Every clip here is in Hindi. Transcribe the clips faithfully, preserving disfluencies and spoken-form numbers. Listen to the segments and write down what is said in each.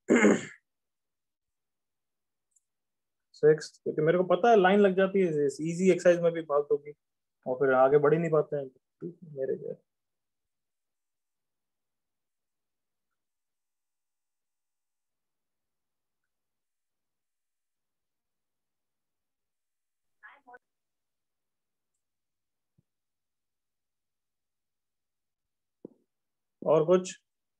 सिक्स, क्योंकि मेरे को पता है लाइन लग जाती है इजी एक्सरसाइज में भी फालतू की, और फिर आगे बढ़ ही नहीं पाते हैं मेरे लिए। और कुछ?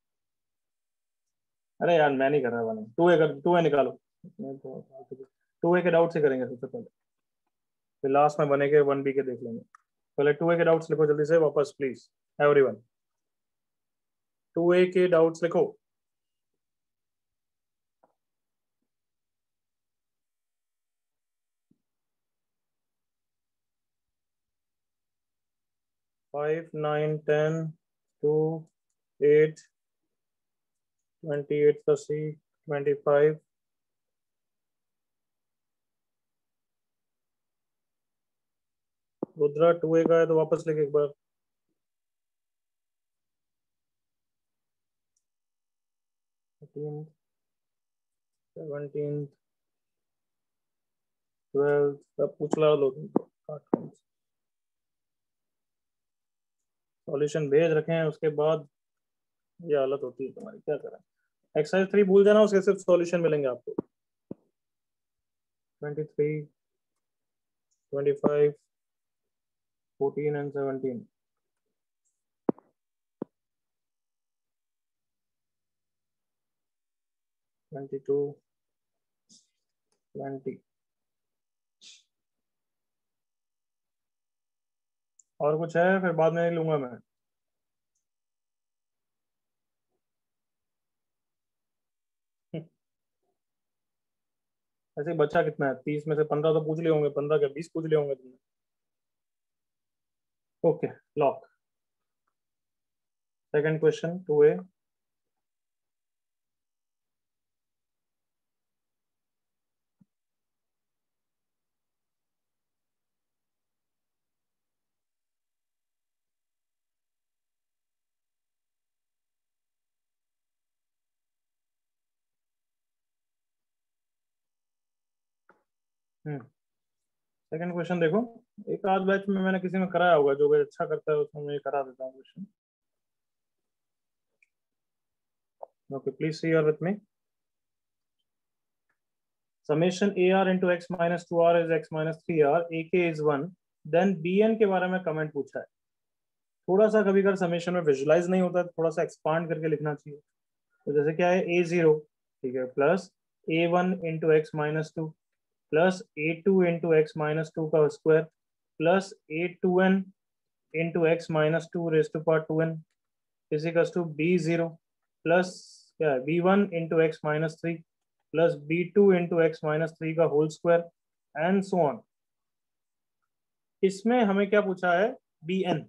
अरे यार मैं नहीं कर रहा वाला, टू ए कर, टू ए निकालो। टू ए के डाउट से करेंगे सबसे पहले, फिर लास्ट में बनेंगे वन बी के देख लेंगे। पहले टू ए के डाउट्स लिखो जल्दी से वापस प्लीज एवरीवन। टू ए के डाउट्स लिखो। Five, nine, ten, two, eight, twenty eight का C, twenty five, Rudra two A का है तो वापस लिख एक बार। सेवनटीन, ट्वेल्व, सब पूछ ला लो तुमको। सॉल्यूशन भेज रखे हैं, उसके बाद ये हालत होती है तुम्हारी, क्या करें। एक्सरसाइज थ्री भूल जाना, उसके सिर्फ सॉल्यूशन मिलेंगे आपको। Twenty three, twenty five, fourteen and seventeen. Twenty two, twenty. और कुछ है फिर बाद में लूंगा मैं। ऐसे बच्चा कितना है, तीस में से पंद्रह तो पूछ लिए होंगे, पंद्रह क्या बीस पूछ लिए होंगे तुमने। Okay lock. Second question two A. Hmm second question देखो, एक आध बैच में मैंने किसी में कराया होगा, जो बैच अच्छा करता है उसमें मैं करा देता हूँ question. Okay please see your with me. Summation A R into x minus two R is x minus three R, A K is one, then B N के बारे में कमेंट पूछा है। थोड़ा सा कभी कभी समेशन में विजुलाइज नहीं होता, थोड़ा सा एक्सपांड करके लिखना चाहिए। तो जैसे क्या है, ए जीरो, ठीक है, plus A one into X minus two, plus A two into X minus two का square, plus A two N into X minus two raise to power two N equals to B zero, plus क्या है B one into X minus three, plus B two into X minus three का whole square and so on. इसमें हमें क्या पूछा है, बी एन।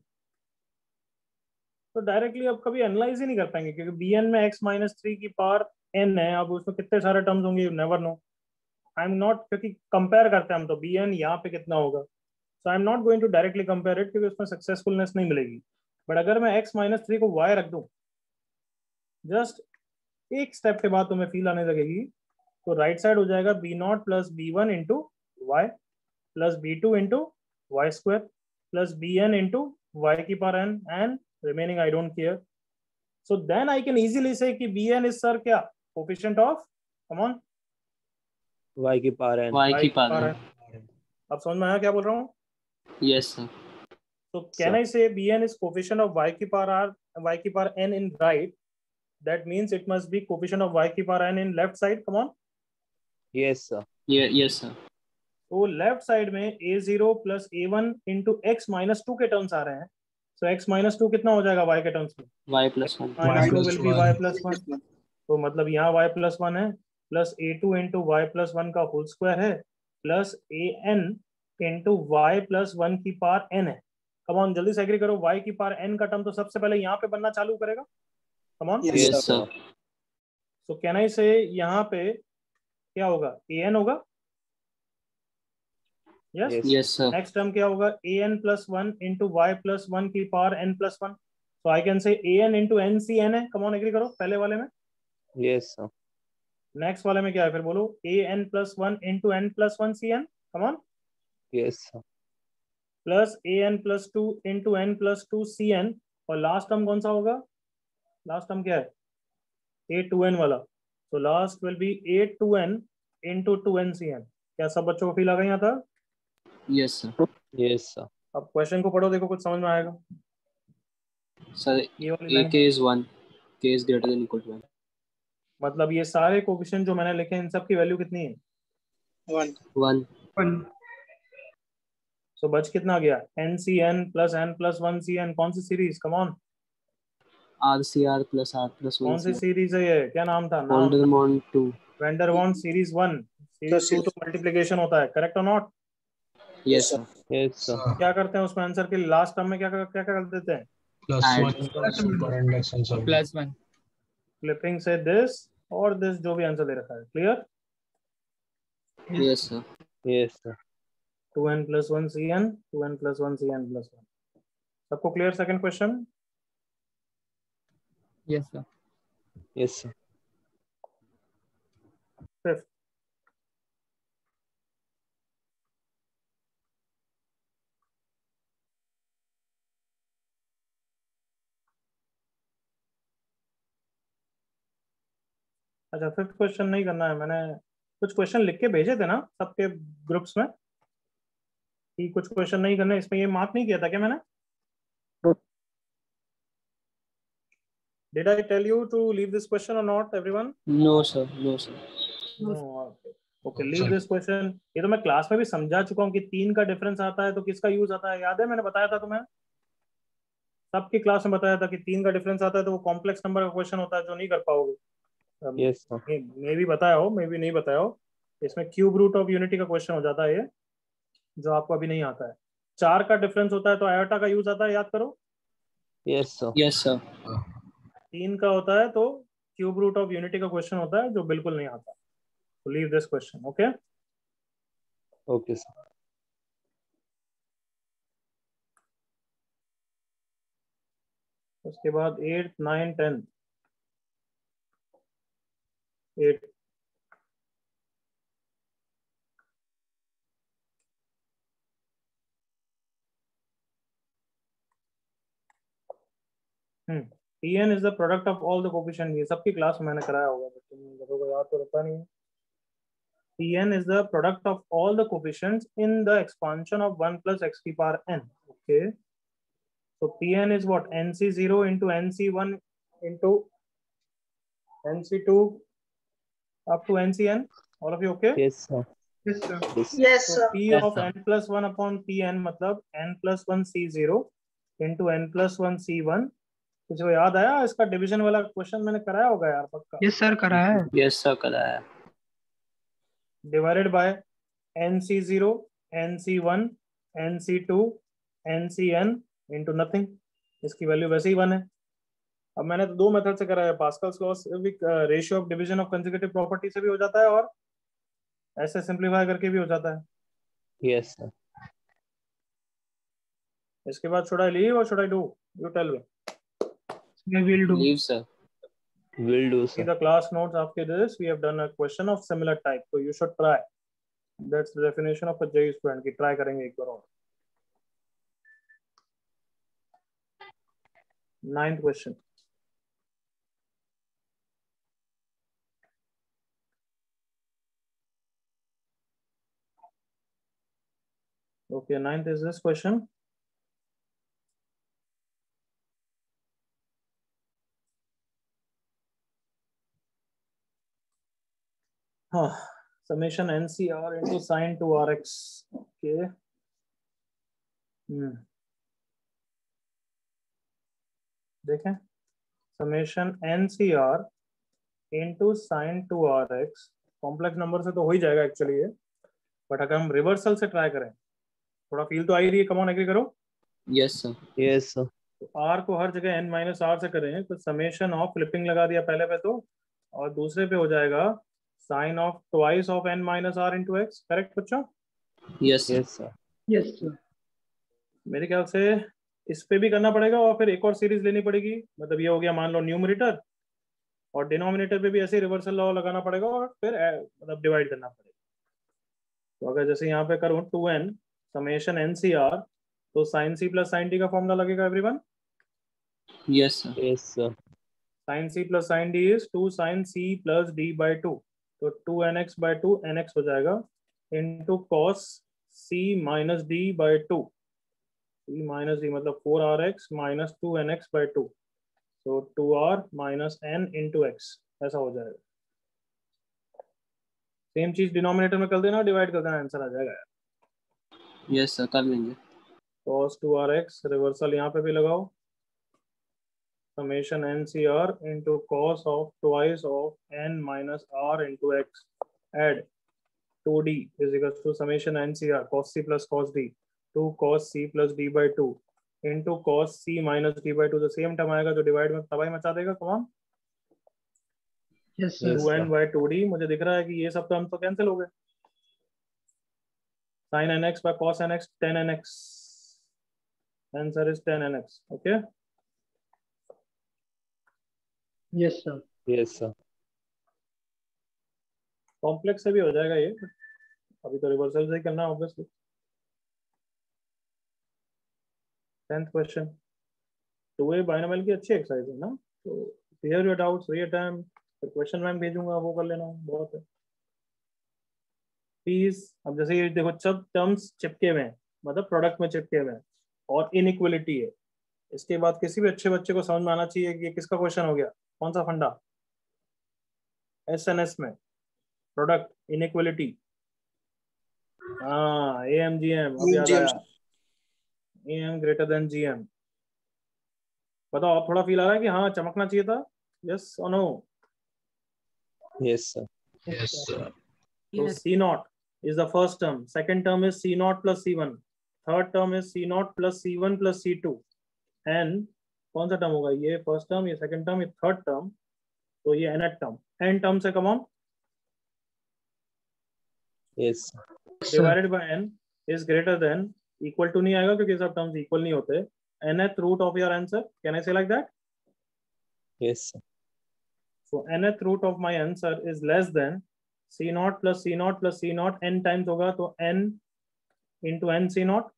तो डायरेक्टली अब कभी एनालाइज ही नहीं कर पाएंगे, क्योंकि बी एन में एक्स माइनस थ्री की पावर एन है, अब उसमें कितने सारे टर्म्स होंगे you never know. I am not, क्योंकि कंपेयर करते हैं हम तो बी एन यहाँ पे कितना होगा, so I am not going to directly compare it, क्योंकि उसमें सक्सेसफुलनेस नहीं मिलेगी। बट अगर मैं एक्स माइनस थ्री को वाई रख दूं, जस्ट एक स्टेप के बाद तुम्हें फील आने लगेगी, तो राइट साइड हो जाएगा B not plus B one into Y, plus B two into Y square, plus B N into Y की power N, and remaining I don't care. So then I can easily say कि बी एन इज सर क्या, coefficient of, come on, Y की पावर एन, वाई की पावर एन। अब समझ में आया क्या बोल रहा हूँ? Yes sir. So can I say Bn is coefficient of y की power r, y की power n in right? That means it must be coefficient of y की power n in left side. Come on. yes sir, ये यस सर। तो लेफ्ट साइड में a zero plus a one into X minus two के टर्म्स आ रहे हैं। So so, x minus two कितना हो जाएगा y के टर्म्स में? y plus one. Minus two will be y plus one. तो मतलब यहाँ y प्लस वन है, plus a two into Y plus one का होल स्क्वायर है, plus a n into Y plus one की पावर n है। कम ऑन जल्दी से एग्री करो, y की पावर n का टर्म तो सबसे पहले यहाँ पे बनना चालू करेगा। Come on, yes sir. So can I say यहाँ पे क्या होगा, an होगा। Yes yes sir. Next term क्या होगा, an plus one into Y plus one की power n plus one. So I can say an into N C N है। कम ऑन एग्री करो पहले वाले में। yes sir, नेक्स्ट वाले में क्या है फिर बोलो, A N plus one into N plus one C N, come on, Yes, sir. Plus A N plus two into N plus two C N, और लास्ट टर्म कौन सा होगा, लास्ट टर्म क्या है, ए टू एन वाला, तो last will be A two N into two N C N. क्या सब बच्चों को फील आ गया यहाँ था? Yes sir. Yes, sir. अब क्वेश्चन को पढ़ो, देखो कुछ समझ में आएगा। सर ये वाली A line, K is one, K is greater than equal to one. मतलब ये सारे कोफिशिएंट जो मैंने लिखे हैं इन सब की वैल्यू कितनी है, वन वन वन। सो बच कितना गया, एन सी N plus N plus one सी एन, कौन सी series, come on, R C R plus R plus one कौन सी सी। सीरीज है ये, क्या नाम था, नाम Vandermonde two. Vandermonde series one, series two तो मल्टीप्लिकेशन होता है, करेक्ट और not? Yes sir. Yes, sir. क्या करते हैं उसमें आंसर के लास्ट टर्म में, क्या क्या क्या कर देते हैं, Plus Add. one plus super index and sub. Plus one. Flipping से दिस और दिस, जो भी आंसर दे रखा है, clear? Yes sir. Yes, sir. Two N plus one सी N, two N plus one सी एन प्लस वन, सबको clear? Second question, yes sir. Yes, sir. Fifth, अच्छा फिफ्थ क्वेश्चन नहीं करना है, मैंने कुछ क्वेश्चन लिख के भेजे थे ना सबके ग्रुप्स में कि कुछ क्वेश्चन नहीं करने, इसमें ये मार्क नहीं किया था क्या मैंने? Did I tell you to leave this question or not, everyone? No sir, no sir. No, okay. Okay, leave this question. ये तो मैं क्लास में भी समझा चुका हूँ कि तीन का डिफरेंस आता है तो किसका यूज आता है, याद है मैंने बताया था तुम्हें, सबकी क्लास में बताया था कि तीन का डिफरेंस आता है तो वो कॉम्प्लेक्स नंबर का क्वेश्चन होता है जो नहीं कर पाओगे। Yes, sir. मे भी बताया हो, मे भी नहीं बताया हो, इसमें क्यूब रूट ऑफ यूनिटी का क्वेश्चन हो जाता है ये, जो आपको अभी नहीं आता है। चार का डिफरेंस होता है तो आयोटा का यूज आता है, याद करो। Yes, sir. Yes sir. तीन का होता है तो क्यूब रूट ऑफ यूनिटी का क्वेश्चन होता है जो बिल्कुल नहीं आता। तो leave this question, okay. Okay, sir. उसके बाद eight nine ten, eight hmm P N is the product of all the coefficient, ये सबकी क्लास में मैंने कराया होगा, बट तुम लोगों को याद तो रहता नहीं है। P n is the product of all the coefficients in the expansion of one plus x to the power n. Okay. So P n is what? N C zero into N C one into N C two up to N C n. All of you okay? Yes, sir. Yes, sir. Yes. Yes, So sir. P Yes, of sir. n plus one upon P n मतलब n plus one C zero into n plus one C one. किसी को याद आया इसका डिवीजन वाला क्वेश्चन मैंने कराया होगा यार पक्का। Yes, sir. करा है। यस सर, कराया। Divided by N C zero, N C one, N C two, N C n into nothing. इसकी वैल्यू वैसे ही वन है। अब मैंने तो दो मेथड से करा है, Pascal's law ratio of division of consecutive property से भी हो जाता है और ऐसे सिंपलीफाई करके भी हो जाता है। Yes, sir. इसके बाद should I leave or should I do? You tell me. We will do. Leave sir. Will do, See sir. the class notes after this. We have done a question of similar type, so you should try. That's the definition of a J E E student की try करेंगे एक बार और। Ninth question. Okay, ninth is this question. Huh. Summation N C R into sine two R X. Okay. Hmm. देखें summation N C are into sine two R X, complex number से तो हो ही जाएगा एक्चुअली ये, बट अगर हम रिवर्सल से ट्राई करें थोड़ा फील तो आ ही रही है, कम ऑन एग्री करो। Yes sir. Yes, sir. तो आर को हर जगह एन माइनस आर से करें तो समेशन ऑफ फ्लिपिंग लगा दिया पहले पे तो, और दूसरे पे हो जाएगा sine of twice of N minus R into X. Correct बच्चों? Yes sir. Yes, sir. Yes, sir. मेरे ख्याल से इस पे भी करना पड़ेगा और फिर एक और सीरीज लेनी पड़ेगी, मतलब ये हो गया मान लो न्यूमरेटर और डिनोमिनेटर पे भी ऐसे रिवर्सल लॉ लगाना पड़ेगा और फिर मतलब डिवाइड करना पड़ेगा। तो अगर जैसे यहाँ पे करूँ two N summation N C R, तो sine C plus sine D का फॉर्मूला लगेगा everyone. Yes sir. Yes, sir. Sine C plus sine D is two sine C plus D by two, तो two N X by two N X हो जाएगा into cos C minus D by two, C minus D मतलब four R X minus two N X by two, तो two are minus N into X, ऐसा हो जाएगा। सेम चीज डिनोमिनेटर में कर देना, डिवाइड कर देना, आंसर आ जाएगा। यस सर कर लेंगे। cos two R X reversal यहाँ पे भी लगाओ, summation n c r into cos of twice of n minus r into x, add two d is equals to summation n c r cos c plus cos d, two cos c plus d by two into cos c minus d by टू, the same term आएगा जो डिवाइड में तबाही मचा देगा। कौन? Yes, sir. Yes. Two N by two d। मुझे दिख रहा है कि ये सब टर्म तो कैंसिल हो गए। sin nx by cos nx tan nx, answer is tan nx। okay, Yes, sir. Yes, sir. Complex से भी हो जाएगा ये, अभी तो रिवर्सल से ही करना है obviously. Tenth question, two A binomial की अच्छी एक्सरसाइज है ना, तो क्लियर योर डाउट्स, रीअटेम्प्ट, फिर क्वेश्चन मैम भेजूंगा वो कर लेना, बहुत है प्लीज। अब जैसे ये देखो सब टर्म्स चिपके हुए हैं, मतलब प्रोडक्ट में चिपके हुए हैं और इनइक्वलिटी है, इसके बाद किसी भी अच्छे बच्चे को समझ में आना चाहिए कि ये किसका क्वेश्चन हो गया, कौन सा फंडा, एस एन एस में प्रोडक्ट इनइक्वलिटी। हाँ ए एम जी एम, अब याद आया, A M greater than G M. बताओ आप, थोड़ा फील आ रहा है कि हाँ चमकना चाहिए था, यस और no? Yes, sir. Yes, sir. So C naught is the first term, second term is C naught plus C one, third term is C naught plus C one plus C two, and कौन सा टर्म होगा ये, फर्स्ट टर्म, ये सेकंड टर्म, ये थर्ड टर्म, तो ये nth टर्म, n टर्म से come on Yes, sir. Divided by n is greater than, equal to नहीं आएगा क्योंकि सब टर्म्स इक्वल नहीं होते, nth root of your answer, can I say like that? Yes, sir. So nth root of my answer is less than C naught plus C naught plus C naught, n times होगा तो n into n C naught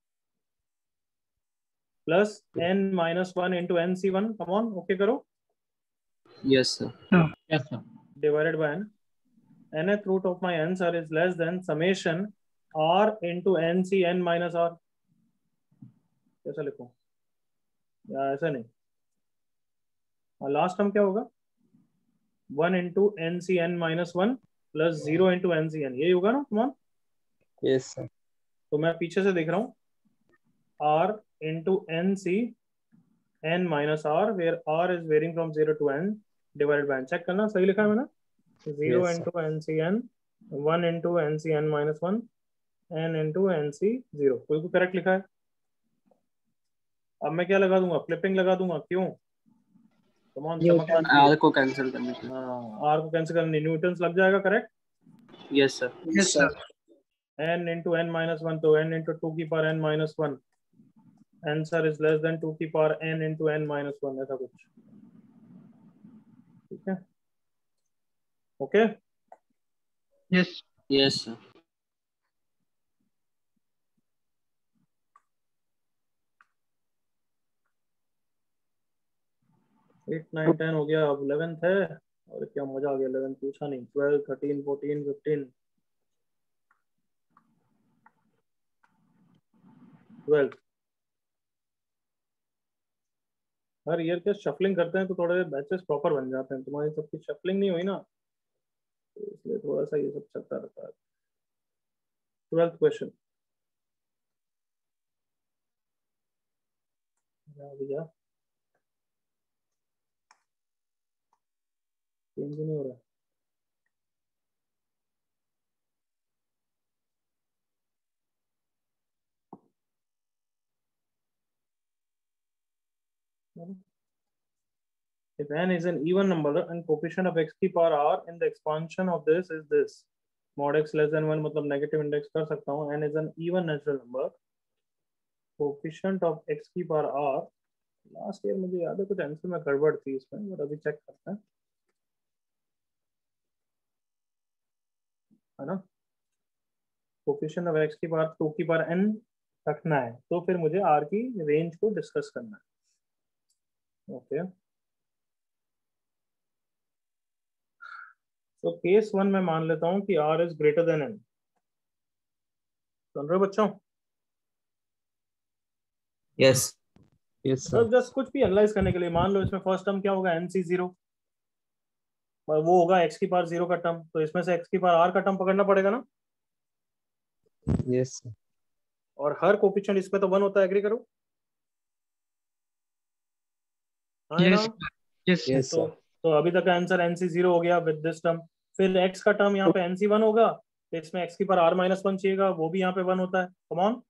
plus n minus one into n C one, come on, okay करो, yes sir. Yes, sir. divided by n, nth root of my answer is less than summation r into n C n minus r, कैसा लिखूं या ऐसा नहीं, लास्ट टर्म क्या होगा, one into N C N minus one plus zero into N C N, यही होगा ना, कमान? Yes, sir. तो मैं पीछे से देख रहा हूँ, R into N C N minus R, where R is varying from zero to N, divided by, check करना सही लिखा है मैंने, zero Yes, sir. Into N C N, one into N C N minus one, N into N C zero, कोई करेक्ट लिखा है। अब मैं क्या लगा दूंगा, फ्लिपिंग लगा दूंगा, क्यों? कमान चमकना आर चाहिए, को कैंसिल करने के लिए। हाँ आर को कैंसिल करने, न्यूटन्स लग जाएगा, correct. Yes sir. Yes, sir. n into n minus one, तो n into टू की power n minus one, answer is less than two की power n into n minus one, ऐसा कुछ, ठीक है, okay. Yes. Yes sir. Eight nine ten हो गया, अब इलेवेंथ है, और क्या मजा आ गया, इलेवेंथ पूछा नहीं, twelve thirteen fourteen fifteen, twelfth. हर ईयर के शफलिंग करते हैं तो थोड़े बैचेस प्रॉपर बन जाते हैं, तुम्हारी सबकी शफलिंग नहीं हुई ना, तो इसलिए थोड़ा सा ये सब चलता रहता है। ट्वेल्थ क्वेश्चन, भैया चेंज नहीं हो रहा, if n is an even number and coefficient of x की power r in the expansion of this is this, mod x less than one, मतलब नेगेटिव इंडेक्स कर सकता हूँ, n is an even natural number, coefficient of x की power r, लास्ट ईयर मुझे याद है कुछ आंसर में गड़बड़ थी इसमें, बट अभी चेक करते हैं, है ना, कोफिशिएंट ऑफ एक्स की पावर टू की पावर एन रखना है, तो फिर मुझे आर की रेंज को डिस्कस करना है। ओके, तो केस वन में मान लेता हूं कि r is greater than n. सुन रहे हो बच्चों? यस यस तो सर। जस्ट कुछ भी एनालाइज करने के लिए मान लो इसमें फर्स्ट टर्म क्या होगा, एन सी जीरो, वो होगा एक्स की पावर जीरो का टर्म, तो इसमें से एक्स की पावर आर का टर्म पकड़ना पड़ेगा ना, यस सर। और हर कोफिशिएंट इसमें तो वन होता है, एग्री करो? हाँ है Yes. ना? Yes. यस तो सर। तो अभी तक का आंसर एन सी जीरो हो गया विद दिस टर्म, फिर एक्स का टर्म यहाँ पे एन सी वन होगा, तो इसमें एक्स की पावर आर माइनस वन चाहिएगा, वो भी यहाँ पे वन होता है। Come on,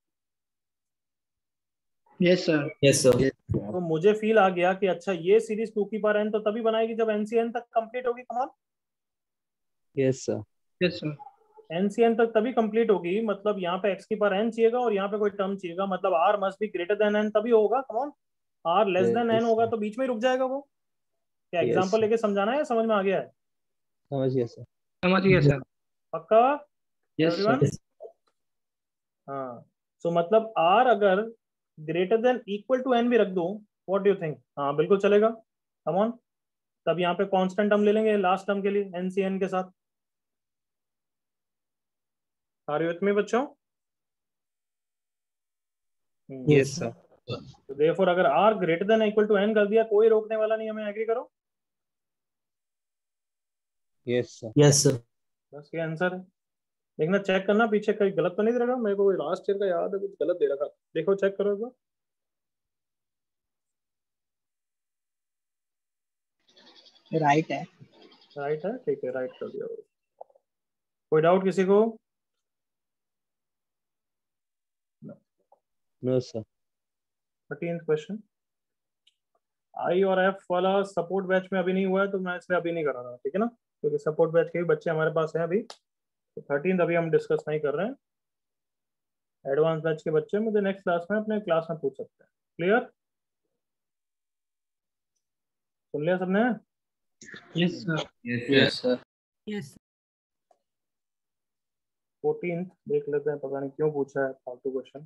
Yes, sir. Yes sir तो मुझे फील आ गया कि अच्छा ये सीरीज टू की पावर एन तो तभी बनाएगी जब एन सी एन तक कंप्लीट होगी। Come on, yes sir. Yes, sir. N C n तक तभी कंप्लीट होगी, मतलब यहाँ पे एक्स की पावर एन चाहिएगा और यहाँ पे कोई टर्म चाहिएगा, मतलब r must be greater than n तभी होगा। Come on, r less than n yes होगा सर। तो बीच में ही रुक जाएगा वो। क्या यस एग्जांपल सर। लेके समझाना है, समझ में आ गया है? समझ गया सर। समझ गया सर। पक्का Yes, sir. एवरीवन? हाँ, सो मतलब आर अगर greater than equal to n भी रख दूं, व्हाट डू यू थिंक? हाँ बिल्कुल चलेगा। कम ऑन, तब यहाँ पे कांस्टेंट टर्म ले लेंगे लास्ट टर्म के लिए एन सी एन के साथ। आर यू विथ मी बच्चों? Yes sir. तो देयरफॉर अगर r greater than equal to n कर दिया, कोई रोकने वाला नहीं हमें, एग्री करो? Yes sir. यस सर बस ये आंसर है। देखना, चेक करना पीछे कहीं गलत तो नहीं दे रहा, मेरे को लास्ट ईयर का याद है कुछ गलत दे रखा, देखो चेक करो एक बार। राइट है। राइट है, ठीक है, राइट कर दिया। कोई डाउट किसी को? No sir. Thirteenth question, i और एफ वाला सपोर्ट बैच में अभी नहीं हुआ है, तो मैं इसलिए अभी नहीं कर रहा, ठीक है ना, क्योंकि सपोर्ट बैच के भी बच्चे हमारे पास हैं अभी, तो थर्टीन अभी हम डिस्कस नहीं कर रहे हैं। एडवांस बैच के बच्चे मुझे नेक्स्ट क्लास में अपने क्लास में पूछ सकते हैं। क्लियर? सुन लिया सबने? Yes, sir. Yes sir Yes. Fourteen देख लेते हैं, पता नहीं क्यों पूछा है फालतू क्वेश्चन।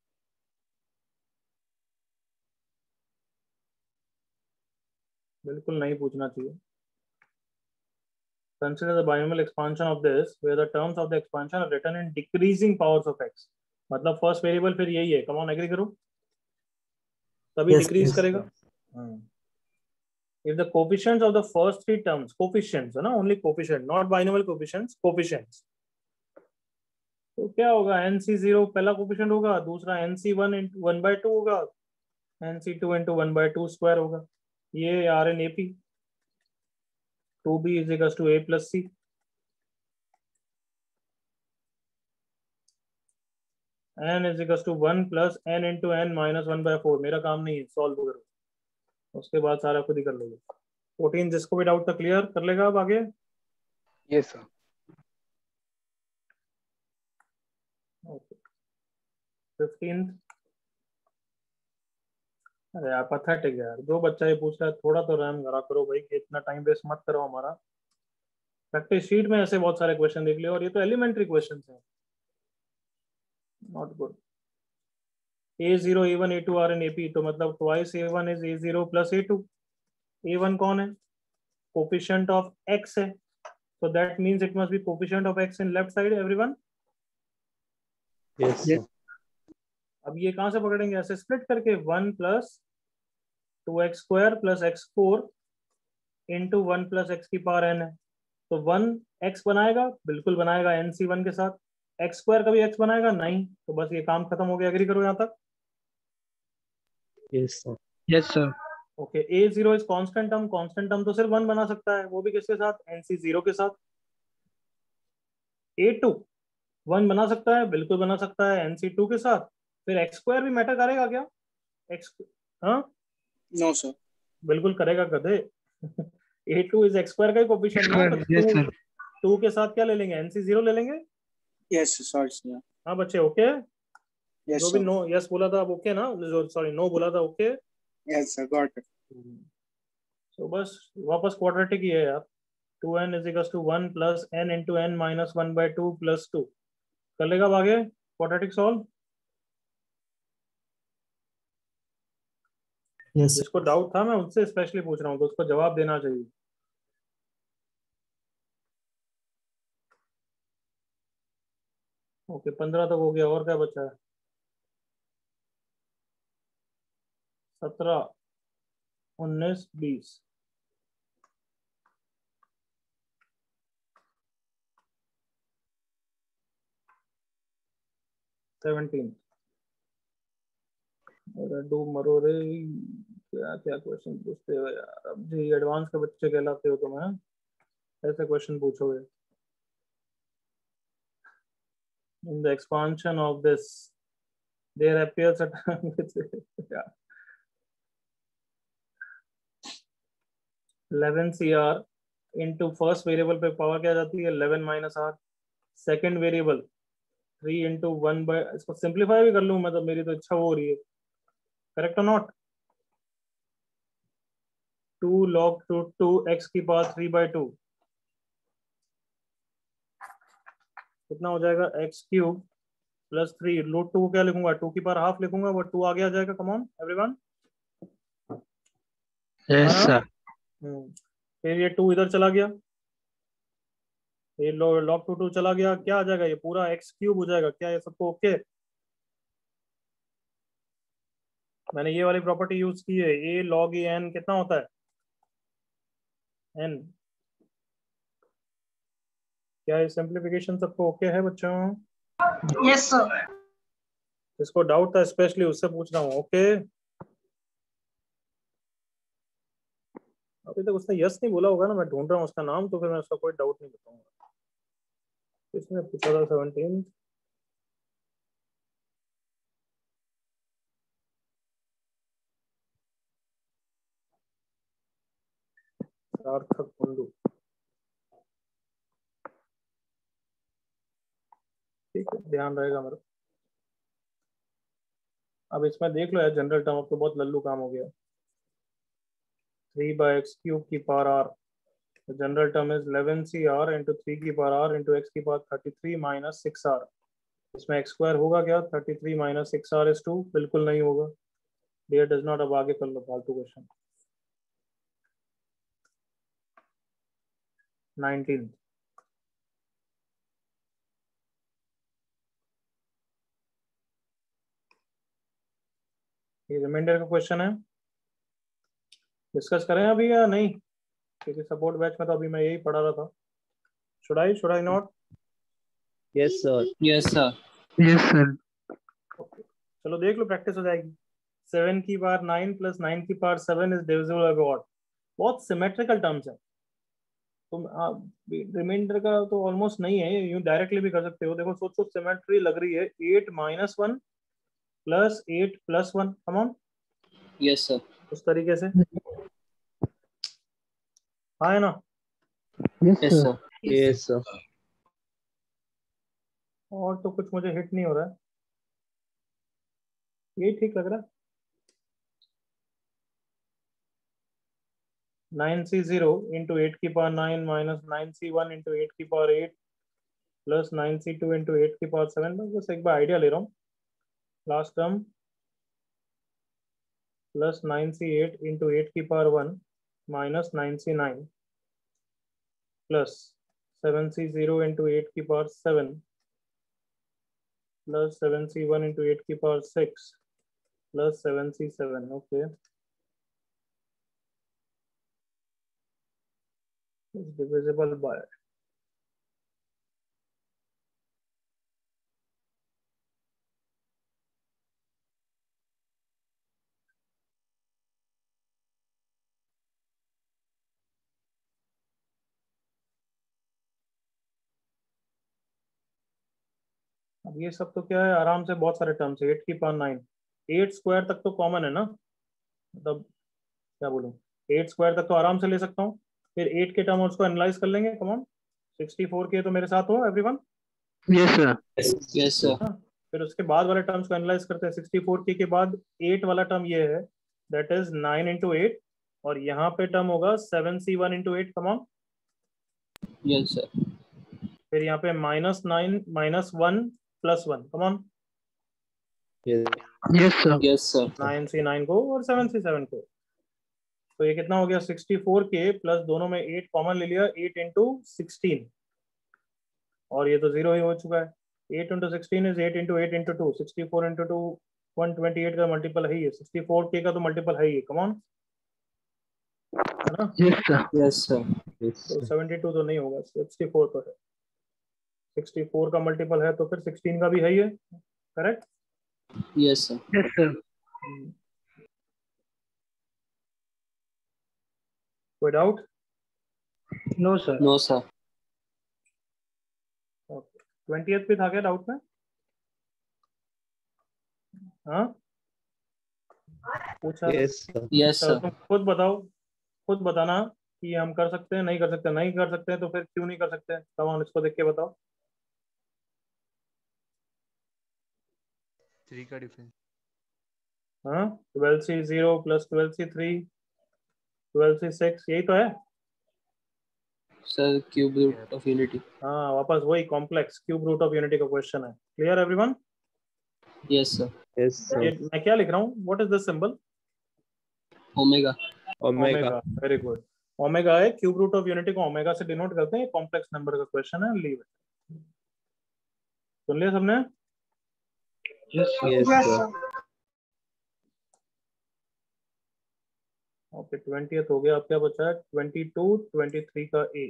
बिल्कुल नहीं पूछना चाहिए। Consider the binomial expansion of this where the terms of the expansion are written in decreasing powers of x। मतलब फर्स्ट वेरिएबल फिर यही है। कम ऑन, एग्री करो, तभी Yes, डिक्रीज yes, करेगा। If the coefficients of the first three terms, coefficients है ना, only coefficient, not binomial coefficients, coefficients, तो क्या होगा, एन सी जीरो पहला कोफिशिएंट होगा, दूसरा n C one into one by two होगा, n C two into one by two square होगा। ये are in A P, two b is equal to a plus c. N is equal to one plus N into N minus one by four. मेरा काम नहीं है, सॉल्व करो, उसके बाद सारा खुद ही कर लोगे। फोर्टीन जिसको भी डाउट था क्लियर कर लेगा अब आगे। Yes sir. ओके, फिफ्टीन, अरे यार पैथेटिक यार, जो बच्चा ये पूछ रहा है थोड़ा तो रैम करा करो भाई, कि इतना टाइम वेस्ट मत करो हमारा। प्रैक्टिस शीट में ऐसे बहुत सारे क्वेश्चन देख लियो, और ये तो एलिमेंट्री क्वेश्चन हैं, not good. A zero a one a two are in A P, तो मतलब twice a one is a zero plus A two. A one कौन है? कोफिशिएंट ऑफ एक्स है, so that means it must be coefficient of x in left side, everyone? Yes sir. अब ये कहां से पकड़ेंगे? ऐसे स्प्लिट करके, one plus two x square plus x four into one plus x की पावर एन है, तो वन एक्स बनाएगा, बिल्कुल बनाएगा एन सी वन के साथ। एक्स स्क्वायर कभी एक्स बनाएगा नहीं, तो बस ये काम खत्म हो गया। एग्री करो यहाँ तक? Yes sir. Yes, sir. Okay, a zero is constant term, constant term तो सिर्फ वन बना सकता है, वो भी किसके साथ? एन सी जीरो के साथ। ए टू वन बना सकता है, बिल्कुल बना सकता है एन सी टू के साथ। फिर एक्स स्क्वायर भी मैटर करेगा क्या? एक्स, हाँ नो सर। बिल्कुल करेगा गधे। A two is x square का ही कोफिशिएंट ना, तो Yes, टू sir. टू के साथ क्या ले लेंगे? एन सी जीरो ले लेंगे। Yes sorry sir. हाँ बच्चे, ओके? यस जो भी सर। नो यस बोला था अब ओके ना, जो सॉरी नो बोला था okay. Yes sir, got it. तो बस वापस क्वाड्रेटिक ही है यार। Two n is equal to one plus N into N minus one by two plus two. कर लेगा अब आगे क्वाड्रेटिक सॉल्व? यस जिसको डाउट था मैं उनसे स्पेशली पूछ रहा हूँ, तो उसको जवाब देना चाहिए। ओके, पंद्रह तक हो गया, और क्या बचा है? सत्रह, उन्नीस, बीस। सेवनटीन। डू मरो रे, क्या क्या क्वेश्चन पूछते हो यार, अब जी एडवांस के बच्चे कहलाते हो तुम, हैं ऐसे क्वेश्चन पूछोगे। In the expansion of this, there appears a term with eleven C R into first variable पे पावर क्या जाती है? eleven minus R। Second variable three into one by, इसको सिंप्लीफाई भी कर लूँ मैं, तो मेरी तो इच्छा वो हो रही है। करेक्ट और not? Two log two two x की पावर थ्री बाई टू कितना हो जाएगा? X cube plus three root two को क्या लिखूंगा? टू की पावर हाफ लिखूंगा, वो टू आगे आ जाएगा। Come on everyone. Yes sir. फिर ये टू इधर चला गया, ये लॉग टू टू चला गया, क्या आ जाएगा? ये पूरा एक्स क्यूब हो जाएगा। क्या ये सबको ओके? मैंने ये वाली प्रॉपर्टी यूज की है। ए लॉग ए एन कितना होता है? एन। क्या ये सिंप्लीफिकेशन सबको ओके है बच्चों? Yes sir. जिसको डाउट था स्पेशली उससे पूछ रहा हूँ। ओके, अभी तक उसने यस नहीं बोला होगा ना, मैं ढूंढ रहा हूँ उसका नाम, तो फिर मैं उसका कोई डाउट नहीं बताऊंगा। इसने पूछा था सेवनटीन। सार्थक कुंडू, ठीक है, ध्यान रहेगा मेरा। अब इसमें देख लो यार, जनरल टर्म अब तो बहुत लल्लू काम हो गया। थ्री बाई एक्स क्यूब की power r, general term is eleven c are into three की पावर आर इंटू एक्स की power thirty three minus six r. इसमें एक्स स्क्वायर होगा क्या? Thirty three minus six r is two, बिल्कुल नहीं होगा। Dear does not. अब आगे कर लो फालतू क्वेश्चन। नाइनटीन। ये रिमाइंडर का क्वेश्चन है, डिस्कस करें अभी या नहीं? क्योंकि सपोर्ट बैच में तो अभी मैं यही पढ़ा रहा था। Should I should I not? Yes sir Yes, sir. Yes sir. चलो देख लो, प्रैक्टिस हो जाएगी। सेवन की पावर नाइन प्लस नाइन की power seven is divisible by what? बहुत सिमेट्रिकल टर्म्स है। तुम रिमाइंडर का तो ऑलमोस्ट नहीं है, यूं डायरेक्टली भी कर सकते हो। देखो सोचो, सिमेट्री लग रही है। Eight minus one plus eight plus one, come on, Yes, sir. उस तरीके से। हाँ है ना? Yes Yes, sir. sir. Yes sir और तो कुछ मुझे हिट नहीं हो रहा है, यही ठीक लग रहा है। Nine C zero into eight की power nine minus nine C one into eight की power eight plus nine C two into eight की पावर सेवन। बस एक बार आइडिया ले रहा हूँ। Last term plus nine C eight into eight की पावर वन माइनस नाइन सी nine plus seven C zero into eight की पावर सेवन प्लस सेवन सी वन इंटू एट की power six plus seven c seven. Okay, is divisible by, अब ये सब तो क्या है, आराम से बहुत सारे टर्म्स है। एट की पावर नाइन, एट स्क्वायर तक तो कॉमन है ना, मतलब क्या बोलूं, एट स्क्वायर तक तो आराम से ले सकता हूँ। फिर एट के टर्म उसको एनालाइज कर लेंगे। कम ऑन, सिक्सटी फोर के तो मेरे साथ हो everyone? Yes sir. Yes, yes, sir. हाँ, फिर उसके बाद वाले टर्म्स को एनालाइज करते हैं। सिक्सटी फोर के के बाद एट वाला टर्म ये है, that is nine into eight, और यहाँ पे टर्म होगा seven C one into eight. Come on, Yes, sir. फिर यहाँ पे minus nine minus one plus one, come on. Yes. Yes, sir. Yes, sir. Nine C nine को और सेवन सी सेवन को, तो ये कितना हो गया सिक्सटी फोर के प्लस दोनों में एट कॉमन ले लिया, एट इंटू सिक्सटीन, और ये तो जीरो ही हो चुका है। Eight into sixteen is eight into eight into two, sixty four into two one twenty eight का मल्टीपल है ही है, सिक्सटी फोर के का तो मल्टीपल है ही है, कम ऑन, है ना। Yes, sir. Yes, sir. Yes. तो सेवेंटी टू तो नहीं होगा, सिक्सटी फोर तो है, सिक्सटी फोर का मल्टीपल है तो फिर सिक्सटीन का भी है ही है, correct. Yes, sir. Yes, sir. कोई doubt? No, sir. No, sir. Okay, twentieth पे था क्या डाउट में? हाँ पूछा? Yes, sir. Yes, चलो sir. तुम खुद बताओ, खुद बताना कि हम कर सकते हैं नहीं कर सकते, नहीं कर सकते हैं तो फिर क्यों नहीं कर सकते, कमान इसको देख के बताओ। थ्री का डिफरेंस। हाँ, twelve c zero plus twelve c three, twelve c six, यही तो है। Sir, cube root of unity. हाँ वापस वही complex cube root of unity का क्वेश्चन है। Clear everyone? Yes, sir. Yes, ये sir. मैं क्या लिख रहा हूँ, what is this symbol? Omega. Omega. Very good, omega है, क्यूब रूट ऑफ यूनिटी को ओमेगा से डिनोट करते हैं, कॉम्प्लेक्स नंबर का क्वेश्चन है, लीव इट। सुन लिया सबने? Yes, sir. Yes, sir. Okay, twentieth हो गया, अब क्या बचा है? ट्वेंटी टू, ट्वेंटी थ्री का ए।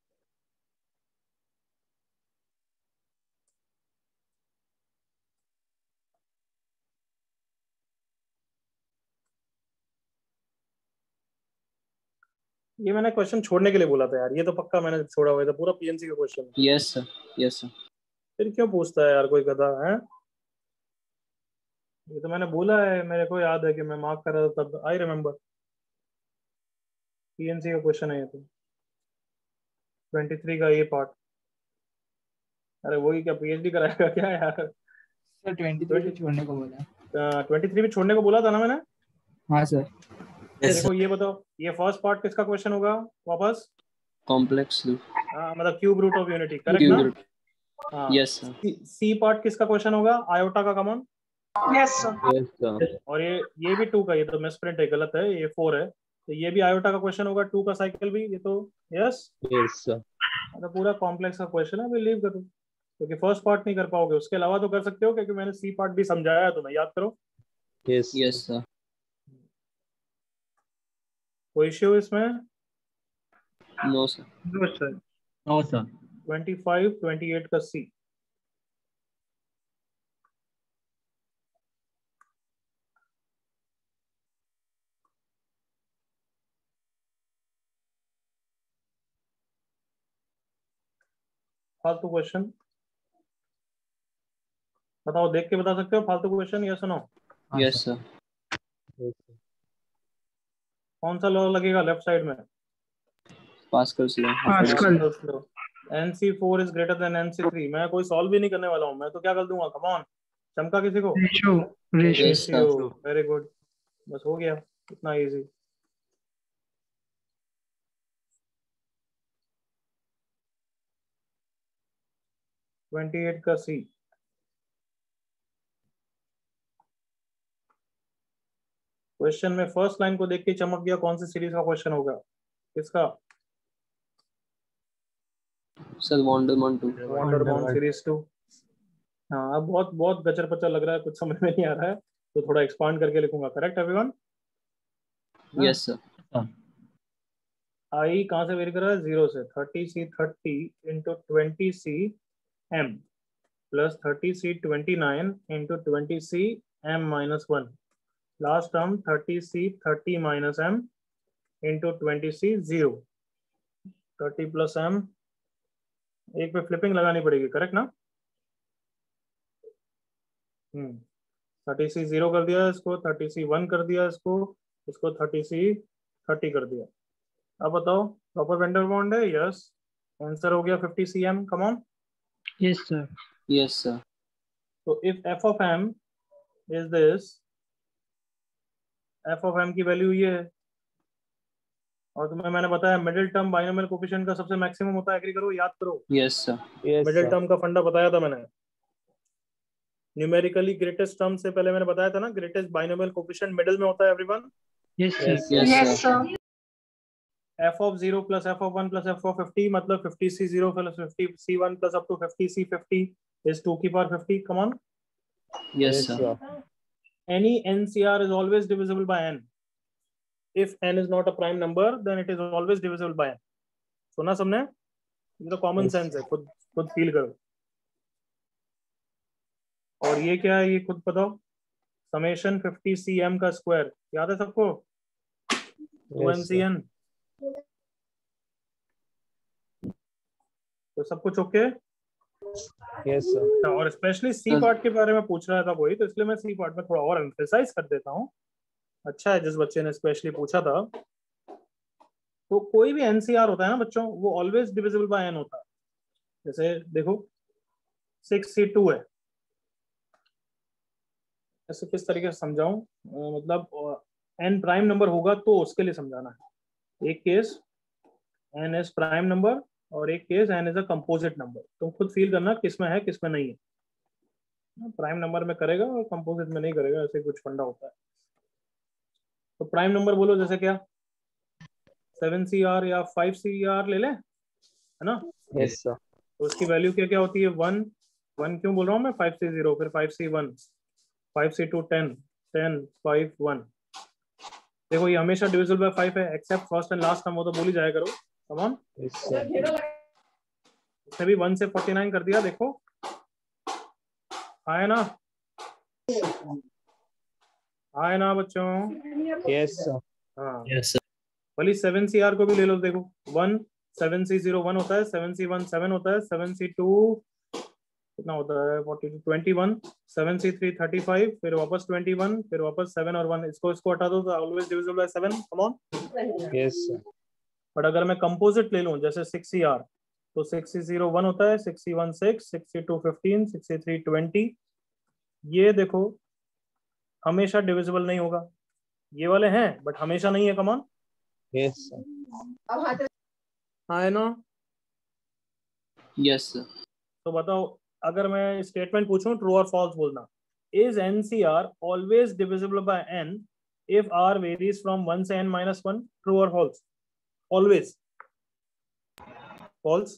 ये मैंने क्वेश्चन छोड़ने के लिए बोला था यार, ये तो पक्का मैंने छोड़ा हुआ था, पूरा पीएनसी का क्वेश्चन है। Yes, sir. Yes, sir. फिर क्यों पूछता है यार कोई गधा है? ये तो मैंने बोला है, मेरे को याद है कि मैं मार्क कर रहा था तब, आई रिमेम्बर। पीएनसी का क्वेश्चन है ये तो, ट्वेंटी थ्री का ये पार्ट। अरे वही क्या पीएचडी कराएगा क्या यार? सर ट्वेंटी थ्री पे छोड़ने को बोला। ट्वेंटी थ्री में छोड़ने को बोला था ना मैंने। हाँ सर। देखो ये बताओ, ये फर्स्ट पार्ट किसका क्वेश्चन होगा वापस? Complex root. हाँ मतलब cube root of unity, correct Cube ना? root. हाँ। Yes, sir. सी पार्ट किसका क्वेश्चन होगा? आयोटा का, come on. Yes, sir. Yes, sir. और ये ये भी टू का, ये तो मिसप्रिंट है, गलत है, ये फोर है, तो ये भी आयोटा का क्वेश्चन होगा, टू का साइकिल भी, ये तो यस। Yes, sir. तो पूरा कॉम्प्लेक्स का क्वेश्चन है, बिलीव करो, क्योंकि फर्स्ट पार्ट नहीं कर पाओगे, उसके अलावा तो कर सकते हो, क्योंकि मैंने सी पार्ट भी समझाया है तुम्हें, याद करो। Yes. Yes, sir. कोई इश्यू इसमें? No, sir. No, sir. No sir. Twenty five, twenty eight का सी। फालतू क्वेश्चन बताओ, देख के बता सकते हो फालतू क्वेश्चन, या सुनो? Yes, sir. Yes, sir. कौन सा लॉ लगेगा लेफ्ट साइड में? Pascal's law. Pascal. N c four is greater than n C three. मैं कोई सॉल्व भी नहीं करने वाला हूँ, मैं तो क्या कर दूंगा, कम ऑन, चमका किसी को? Ratio. Ratio. Yes, sir. Very good, बस हो गया, इतना इजी। ट्वेंटी एट का सी। क्वेश्चन में फर्स्ट लाइन को देख के चमक गया कौन सी सीरीज का क्वेश्चन होगा, किसका? Sir, Wonderman two. Vandermonde series two. हाँ अब बहुत बहुत गचर पचर लग रहा है, कुछ समझ में नहीं आ रहा है, तो थोड़ा एक्सपांड करके लिखूंगा, correct everyone? Yes, sir. I कहाँ से वेरी कर रहा है? जीरो से। Thirty c thirty into twenty c m plus thirty c twenty nine into twenty c m minus one, last term thirty c thirty minus m into twenty c zero, thirty plus m, एक पे फ्लिपिंग लगानी पड़ेगी, करेक्ट ना? हम्म थर्टी सी जीरो कर दिया इसको, थर्टी सी वन कर दिया इसको, इसको थर्टी सी थर्टी कर दिया। अब बताओ प्रॉपर वेंडर बॉन्ड है? यस। आंसर हो गया fifty c m, come on. Yes, sir. Yes, sir. तो if f of m is this, f of m की वैल्यू ये है, और तुम्हें मैंने बताया मिडिल टर्म बाइनोमियल कोफिशिएंट का सबसे मैक्सिमम होता है, एग्री करो, याद करो। Yes, sir. Yes, middle sir. Term का फंडा बताया था मैंने, न्यूमेरिकली ग्रेटेस्ट टर्म से पहले मैंने बताया था ना, ग्रेटेस्ट बाइनोमियल कोफिशिएंट मिडिल में होता है everyone. Yes, sir. Yes, sir. Yes, sir. f of zero plus f of one plus f of fifty मतलब fifty c zero plus fifty c one plus up to fifty c fifty is two की power fifty. Come on. Yes, Yes, sir. sir. Any N C R is always divisible by n. If n is not a prime number, then it is always divisible by n. सुना सबने? ये तो कॉमन Yes, सेंस है, खुद खुद फील करो। और ये क्या है, ये खुद बताओ। समेशन फिफ्टी सी एम का स्क्वायर याद है सबको? Two n Yes, c sir. N. तो सब कुछ ओके? Yes, sir. और स्पेशली सी Sir. पार्ट के बारे में पूछ रहा था कोई, तो इसलिए मैं सी पार्ट में थोड़ा और एम्फेसाइज कर देता हूँ। अच्छा है जिस बच्चे ने स्पेशली पूछा था। तो कोई भी एनसीआर होता है ना बच्चों, वो ऑलवेज डिविजिबल बाय एन होता है। जैसे देखो सिक्स सी टू है, ऐसे किस तरीके से समझाऊं, अ, मतलब एन प्राइम नंबर होगा तो उसके लिए समझाना है। एक case n is prime number और एक case n is a composite number. तुम खुद फील करना किस में है किस में नहीं है। प्राइम नंबर में करेगा और कंपोजिट में नहीं करेगा, ऐसे कुछ फंडा होता है। तो प्राइम नंबर बोलो जैसे क्या, सेवन सी आर या फाइव सी आर ले लें, है ना? Yes, sir. तो उसकी वैल्यू क्या क्या होती है? वन, वन क्यों बोल रहा हूँ मैं? फाइव सी जीरो, फिर five C one, five C two, ten, ten, five, one. देखो ये हमेशा डिविजिबल बाय फाइव है, except first and last term हो तो बोल ही जाया करो। Come on, Yes, sir. इसने भी वन से फोर्टी नाइन कर दिया, देखो आए ना, आए ना बच्चों? Yes, sir. हाँ, Yes, sir. भले सेवन सी आर को भी ले लो, देखो one, seven C zero one होता है, सेवन सी वन सेवन होता है, सेवन सी टू कितना होता है? Forty two, twenty one, seven C three thirty five, फिर वापस ट्वेंटी वन, फिर वापस सेवन और वन, इसको इसको हटा दो तो always divisible by seven. Come on. Yes, sir. But अगर मैं कंपोजिट ले लूं जैसे सिक्स सी आर, तो सिक्स सी जीरो वन होता है, six C one six, six C two fifteen, six C three twenty. ये देखो हमेशा डिविजिबल नहीं होगा, ये वाले हैं बट हमेशा नहीं है। Come on. Yes, sir. हाँ है ना? Yes, sir. तो बताओ, अगर मैं स्टेटमेंट पूछूं ट्रू और फॉल्स बोलना, is NCR always divisible by N if R varies from one से एन माइनस वन? ट्रू और फॉल्स? ऑलवेज फॉल्स,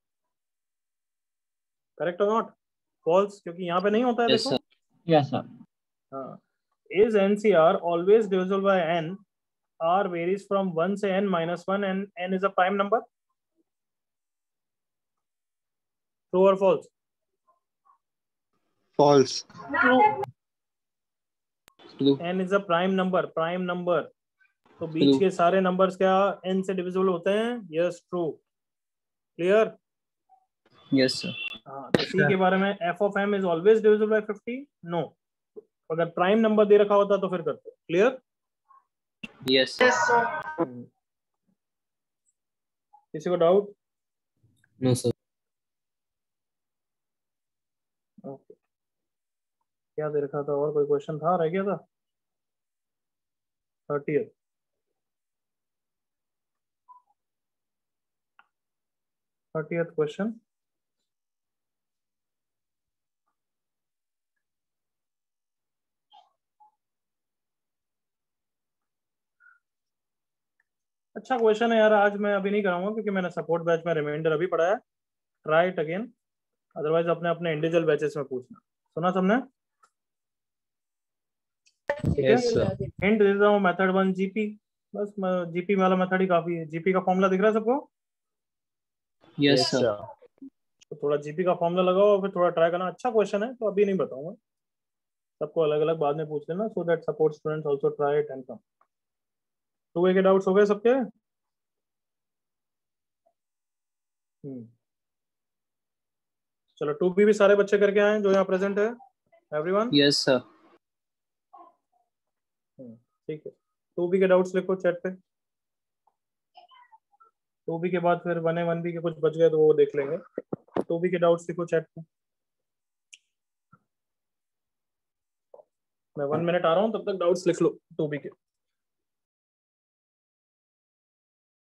करेक्ट और नॉट? फॉल्स, क्योंकि यहाँ पे नहीं होता है। Yes, देखो sir. Yes, sir. हाँ, is NCR always divisible by N R varies from one से N minus one and N is a prime number? True और false? False. True. n is a prime number, prime number. तो बीच True. के सारे नंबर्स क्या n से डिविजिबल होते हैं? Yes, true. Clear? Yes, sir. हाँ, तो c के बारे में f of m is always divisible by fifty? No. अगर प्राइम नंबर दे रखा होता तो फिर करते। क्लियर? Yes, sir. किसी को डाउट? No, sir. ओके, क्या दे रखा था? और कोई क्वेश्चन था, रह गया था? Thirtieth, thirtieth question. अच्छा क्वेश्चन है यार, आज मैं अभी नहीं कराऊंगा क्योंकि मैंने सपोर्ट बैच में रिमाइंडर अभी पढ़ा है। ट्राई इट अगेन, अदरवाइज अपने अपने इंडिविजुअल बैचेस में पूछना। सुना सबने? Yes, sir. हिंट दे देता हूँ, मेथड वन जीपी, बस जीपी वाला मेथड ही काफी है। जीपी का फॉर्मूला दिख रहा है सबको? Yes, Yes, sir. sir. तो थोड़ा जीपी का फॉर्मूला लगाओ और फिर थोड़ा ट्राई करना। अच्छा क्वेश्चन है, तो अभी नहीं बताऊंगा, सबको अलग अलग बाद में पूछ लेना, so that support students also try it and come. Two ए के डाउट्स हो गए सबके? हम्म, चलो टू बी भी सारे बच्चे करके आए जो यहाँ प्रेजेंट है, एवरीवन? Yes, sir. ठीक है, टू बी के डाउट्स लिखो चैट पे। टू बी के बाद फिर वन ए वन बी के कुछ बच गए तो वो देख लेंगे। टू बी के डाउट्स लिखो चैट पे। मैं वन मिनट आ रहा हूँ, तब तक डाउट्स लिख लो टू बी के।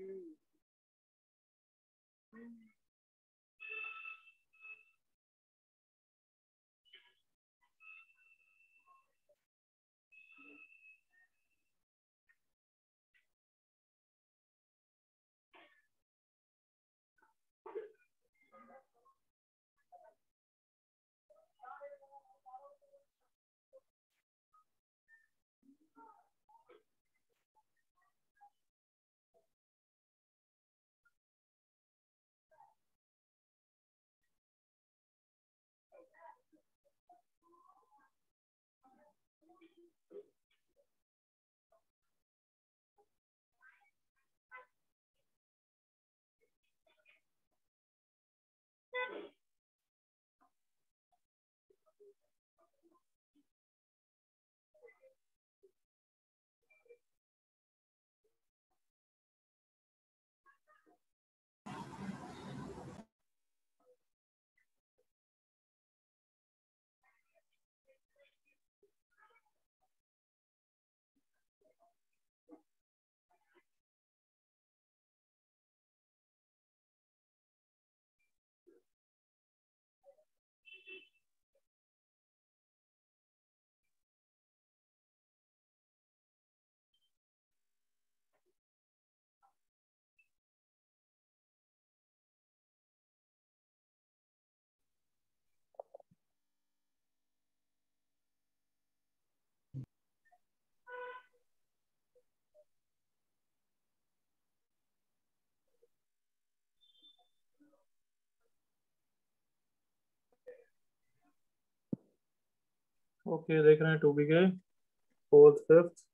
ओके okay, देख रहे हैं टू बी के फोर्थ फिफ्थ।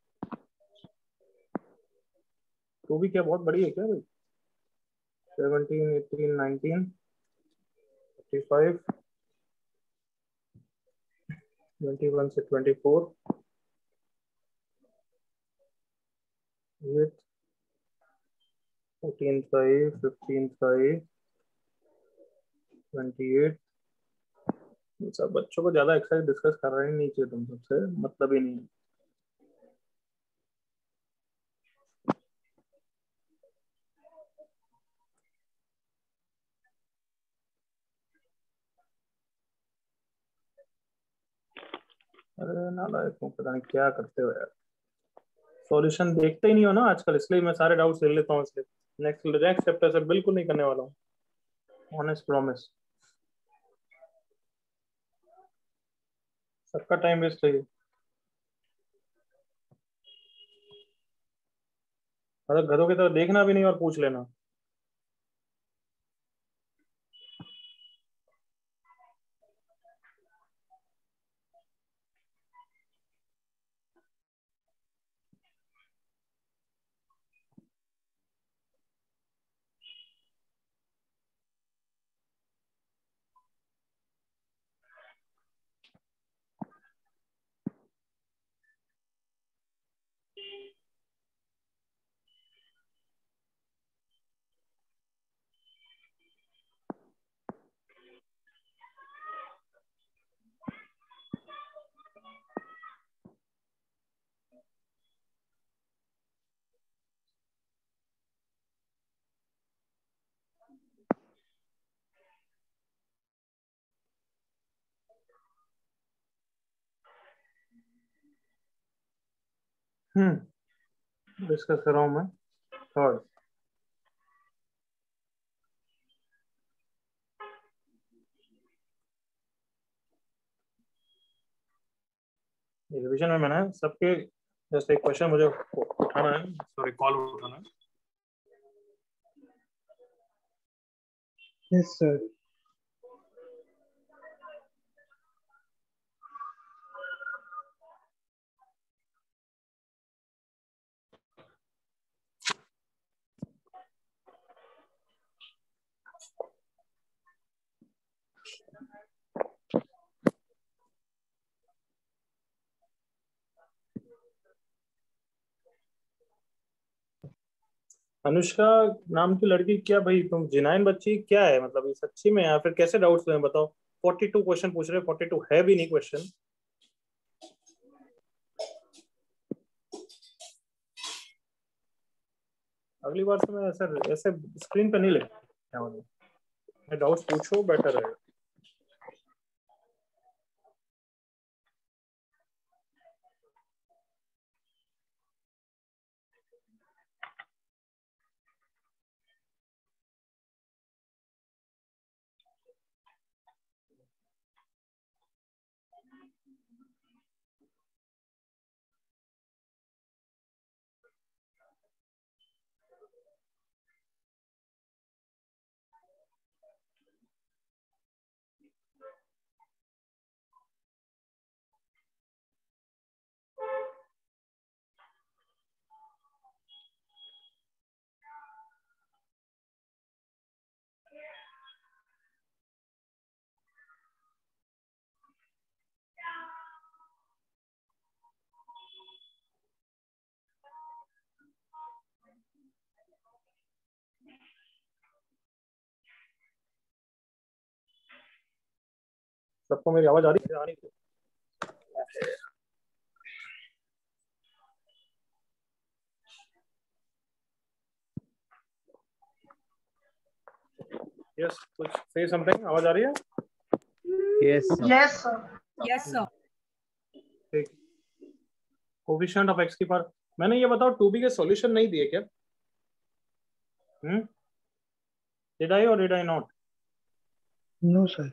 टू बी क्या बहुत बड़ी है क्या भाई? Seventeen eighteen nineteen fifty five twenty one से twenty four eight fourteen five fifteen five twenty eight. सब बच्चों को ज्यादा एक्सरसाइज डिस्कस कर रहे नहीं चाहिए, तुम सबसे मतलब ही नहीं है। अरे नालायक हूँ, पता नहीं क्या करते हो यार। सॉल्यूशन देखते ही नहीं हो ना आजकल, इसलिए मैं सारे डाउट्स ले लेता हूँ। इसलिए नेक्स्ट नेक्स्ट चैप्टर से बिल्कुल नहीं करने वाला हूँ, ऑनेस्ट प्रॉमिस। सबका टाइम वेस्ट है ये। मतलब घरों की तरफ देखना भी नहीं और पूछ लेना। हम्म डिस्कस कर रहा हूँ मैं थर्ड। रिवीजन में मैंने सबके जैसे एक क्वेश्चन मुझे उठाना है, सॉरी कॉल उठाना है। Yes sir. अनुष्का नाम की लड़की, क्या भाई तुम जिनाइन बच्ची क्या है? मतलब ये सच्ची में या फिर कैसे डाउट्स हुए बताओ। फोर्टी टू क्वेश्चन पूछ रहे, फोर्टी टू है भी नहीं क्वेश्चन। अगली बार से मैं ऐसे ऐसे स्क्रीन पे नहीं लेता हूँ, मैं डाउट्स पूछो बेटर है। सबको मेरी आवाज आ रही है? आ रही है? यस, कुछ से समथिंग, आवाज आ रही है? Yes, sir. Yes, sir. Yes, sir. ठीक। कोफिशिएंट ऑफ एक्स की पावर, मैंने ये बताओ टू बी के सॉल्यूशन नहीं दिए क्या? हम्म डिड आई और did I not? No, sir.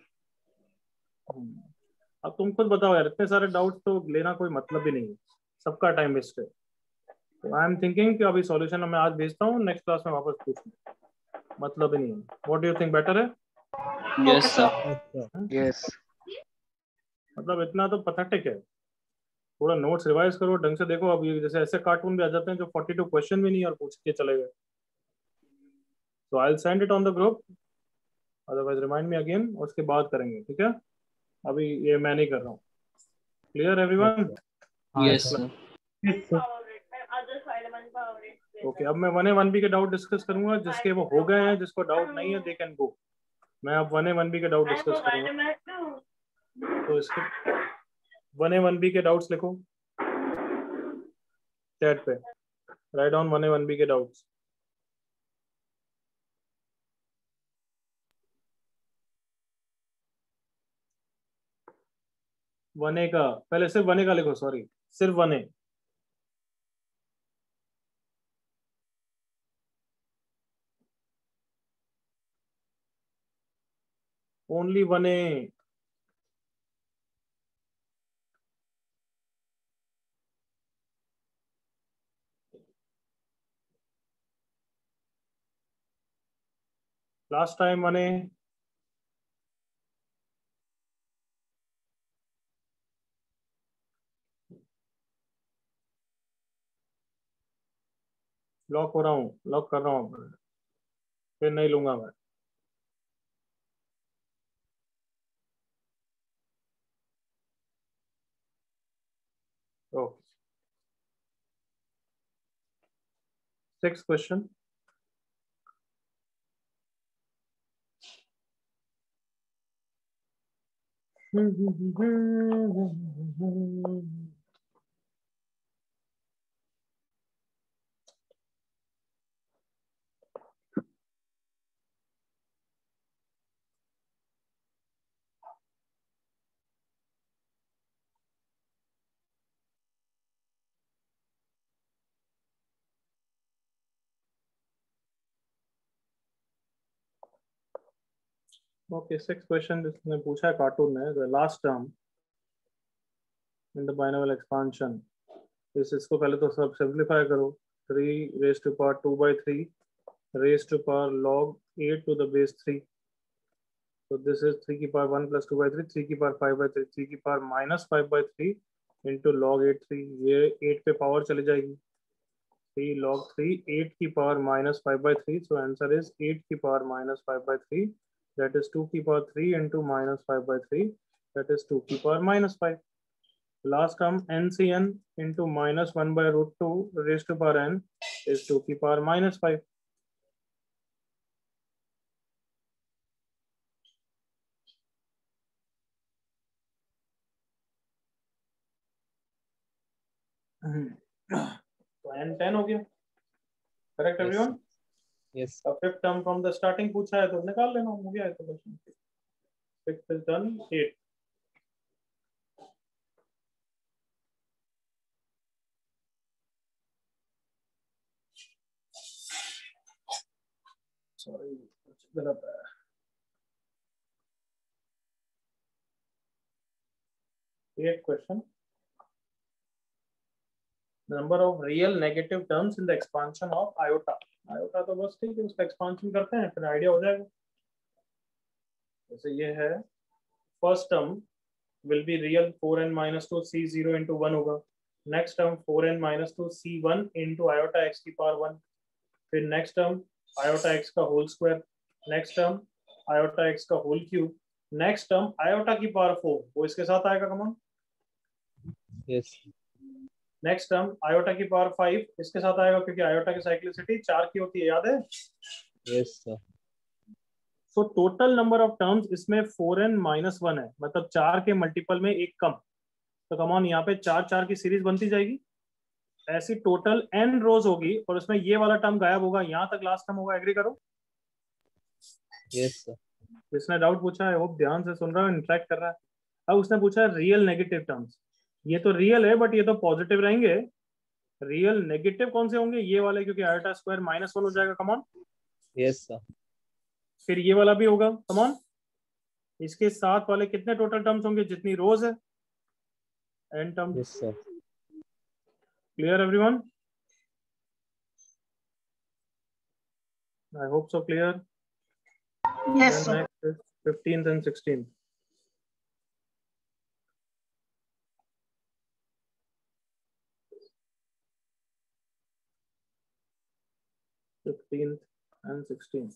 अब तुम खुद बताओ यार, इतने सारे डाउट्स तो लेना कोई मतलब भी नहीं है, सबका टाइम वेस्ट है। तो आई एम थिंकिंग कि अभी सॉल्यूशन मैं आज भेजता हूँ, नेक्स्ट क्लास में वापस पूछूं, मतलब ही नहीं है। What do you think, better है? Yes, sir. Yes. मतलब इतना तो पथेटिक है, थोड़ा नोट्स रिवाइज करो, ढंग से देखो। अब ये जैसे ऐसे कार्टून भी आ जाते हैं जो फोर्टी टू क्वेश्चन भी नहीं और पूछ के चले गए। तो I will send it on the group, otherwise remind me again, उसके बाद करेंगे, ठीक है? अभी ये मैं नहीं कर रहा हूँ। Clear everyone? Yes, sir. Yes, sir. Okay, अब मैं वन ए वन बी के डाउट डिस्कस करूंगा, जिसके वो हो गए हैं, जिसको डाउट नहीं है दे कैन गो। मैं अब वन ए वन बी के डाउट डिस्कस करूंगा, तो इसके वन ए वन बी के डाउट्स लिखो चैट पे, राइट डाउन वन ए वन बी के डाउट्स। वन ए का पहले सिर्फ वन ए का लिखो, सॉरी सिर्फ one A. Only one A. Last time one A. Lock हो रहा हूँ, लॉक कर रहा हूँ, फिर नहीं लूंगा मैं। Okay, six question. Okay, six question जिसने पूछा है कार्टून में, the last term in the binomial expansion. इस इसको पहले तो सब सिंप्लीफाई करो। Three raise to power two by three raise to power log eight to the base three. तो दिस इज थ्री की power one plus two by three, three की power five by three, three की power minus five by three into log eight three. ये एट पे पावर चली जाएगी, थ्री लॉग थ्री, एट की power minus five by three. So answer is eight की power minus five by three, that is two की power three into minus five by three, that is two की power minus five. Last term N C N into minus one by root two raised to power n is two की power minus five. तो n ten हो गया, करेक्ट एवरीवन? Yes. अब fifth term from the starting पूछा है तो निकाल लेना, हो गया है तो question. Sixth is done, eight. Sorry कुछ गलत है। Eighth question. The number of real negative terms in the expansion of iota. iota तो बस ठीक है, उसका expansion करते हैं फिर आइडिया हो जाएगा। जैसे ये है, first term will be real four n minus two c zero into one होगा। next term four n minus two c one into iota x की power one। फिर next term iota x का whole square। next term iota x का whole cube। next term iota की power four, वो इसके साथ आएगा common. Yes. Next term iota की पावर फाइव इसके साथ आएगा, क्योंकि आयोटा की साइक्लिसिटी चार की होती है, याद है? Yes, sir. So total number of terms इसमें फोर एन माइनस वन है, मतलब चार के मल्टीपल में एक कम। तो कमॉन यहाँ पे चार चार की सीरीज बनती जाएगी, ऐसी टोटल एन रोज होगी और उसमें ये वाला टर्म गायब होगा, यहाँ तक लास्ट टर्म होगा। एग्री करो? Yes, sir. जिसने डाउट पूछा है होप ध्यान से सुन रहा है, इंटरेक्ट कर रहा है। अब उसने पूछा है रियल नेगेटिव टर्म्स। ये तो रियल है बट ये तो पॉजिटिव रहेंगे। रियल नेगेटिव कौन से होंगे? ये वाले, क्योंकि आयोटा स्क्वायर माइनस वन हो जाएगा। कमॉन। Yes, sir. फिर ये वाला भी होगा। कमॉन। इसके साथ वाले कितने टोटल टर्म्स होंगे? जितनी रोज है, N term. Yes, sir. Clear everyone? I hope so clear. Yes, sir. Next is fifteenth and sixteenth. fifteenth and sixteenth.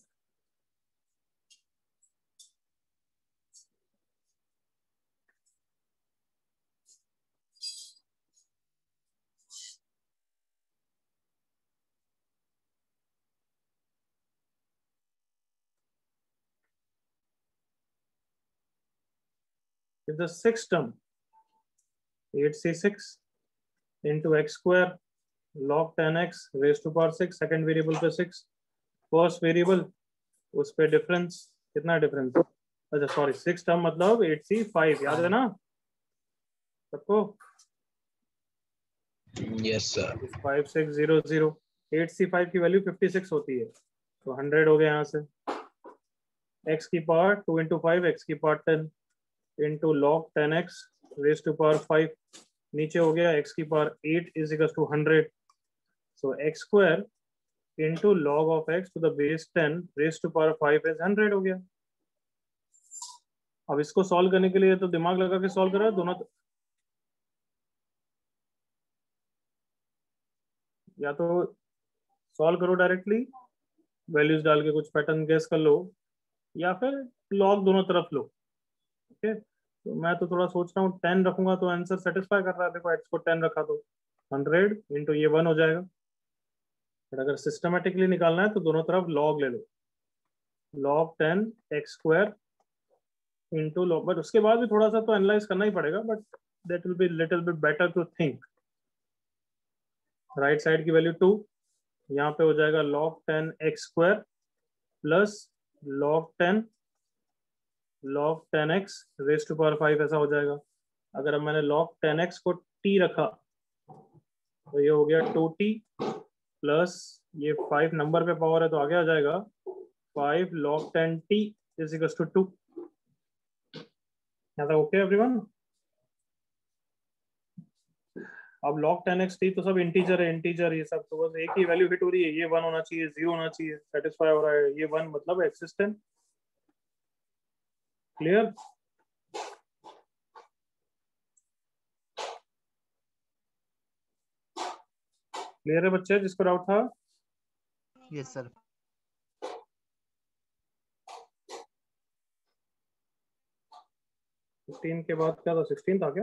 Is the sixth term eight c six into x square log ten x raised to power six, second variable पे six, first variable उस पे डिफरेंस कितना डिफरेंस? अच्छा सॉरी, सिक्स टर्म मतलब एट सी फाइव, याद है ना सबको? Yes, sir. Five six zero zero, eight C five की वैल्यू फिफ्टी सिक्स होती है, तो हंड्रेड हो गया यहाँ से। x की power two into five, X की power ten into log ten X raise to power five, नीचे हो गया x की power eight is equal to hundred. So X square into log of x to the base ten raise to power five is hundred हो गया। अब इसको सॉल्व करने के लिए तो दिमाग लगा के सॉल्व करा दोनों, या तो सॉल्व करो डायरेक्टली वैल्यूज डाल के कुछ पैटर्न गेस कर लो, या फिर लॉग दोनों तरफ लो। ओके, तो मैं तो थोड़ा सोच रहा हूँ टेन रखूंगा तो आंसर सेटिस्फाई कर रहा है। देखो एक्स को टेन रखा तो हंड्रेड इंटू ये वन हो जाएगा। बट अगर सिस्टमेटिकली निकालना है तो दोनों तरफ लॉग ले लो, log ten X square into log. But उसके बाद भी थोड़ा सा तो एनालाइज करना ही पड़ेगा, but that will be little bit better to think. Right side की वैल्यू टू, यहाँ पे हो जाएगा log ten X square plus log ten log ten X raise to power five, ऐसा हो जाएगा। अगर अब मैंने लॉग टेन एक्स को टी रखा तो ये हो गया टू टी प्लस ये फाइव नंबर पे पावर है तो आगे आ जाएगा five log ten T is equal to two. Okay everyone? अब log टेन एक्स टी तो सब इंटीजर है, इंटीजर ये सब तो बस एक ही वैल्यू हिट हो रही है, ये वन होना चाहिए, जीरो होना चाहिए, सेटिस्फाई हो रहा है, ये वन मतलब एक्सिस्टेंट। क्लियर? क्लियर है बच्चे, जिसको डाउट था? Yes sir. फिफ्टीन के बाद क्या था? सिक्सटीन था क्या?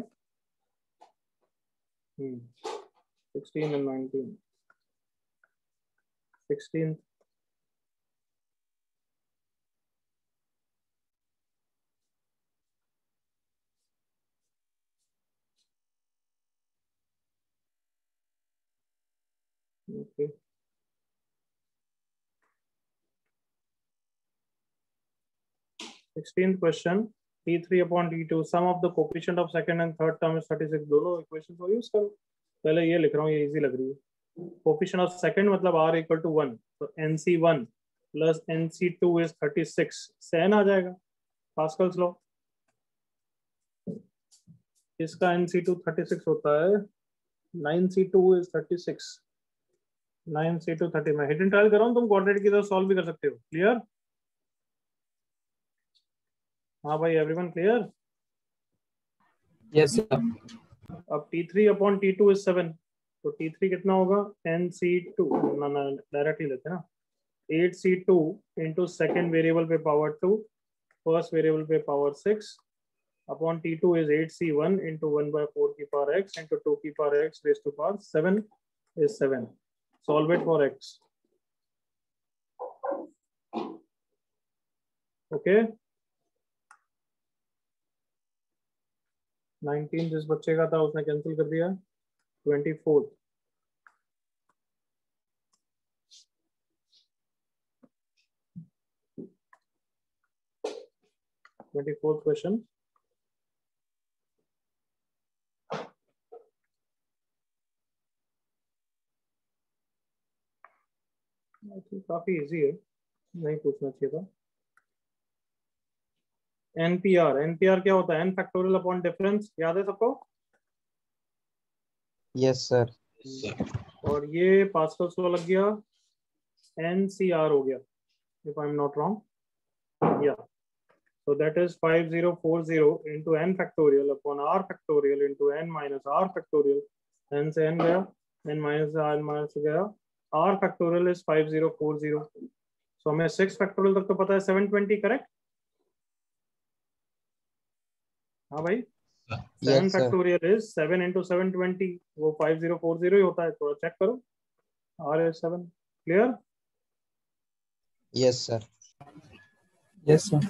Hmm sixteen and nineteen. Sixteen okay sixteenth question, T three upon T two, sum of the coefficient of second and third term is thirty-six. दोनों equations को use करो. पहले ये लिख रहा हूँ, ये easy लग रही है. Coefficient of second मतलब r equal to one, तो N C one plus N C two is thirty-six. Sen आ जाएगा. Pascal's law. इसका N C two thirty-six होता है. nine C two is thirty-six. nine C two thirty. मैं हिडन ट्रायल कर रहा हूँ, तुम क्वाड्रेटिक की तरह सॉल्व भी कर सकते हो. क्लियर? हाँ भाई, एवरीवन क्लियर? Yes sir. अब T three upon T two is seven. तो T three कितना होगा? N C two. ना ना डायरेक्टली लेते हैं ना. eight C two into second variable पे पावर two, फर्स्ट वेरिएबल पे power six upon T two is eight C one into one by four की पावर x into two की power x raised to power seven is seven. Solve it for x. Okay. nineteen जिस बच्चे का था उसने कैंसिल कर दिया. twenty-four. twenty-fourth question. काफी इजी है, नहीं पूछना चाहिए था. एनपीआर. एनपीआर क्या होता है? N factorial upon difference. याद है सबको? Yes sir. और ये पास्कल्स लॉ लग गया. एनसीआर हो गया, if I am not wrong. या so that is five thousand forty into n factorial upon r factorial into n minus r factorial. n से n गया, n minus r minus गया. r factorial is five thousand forty. so हमें six factorial तक तो पता है seven twenty. करेक्ट? हाँ भाई. seven yes, factorial is seven into seven twenty. वो five thousand forty ही होता है. थोड़ा चेक करो. r is seven. Clear? Yes sir. Yes sir.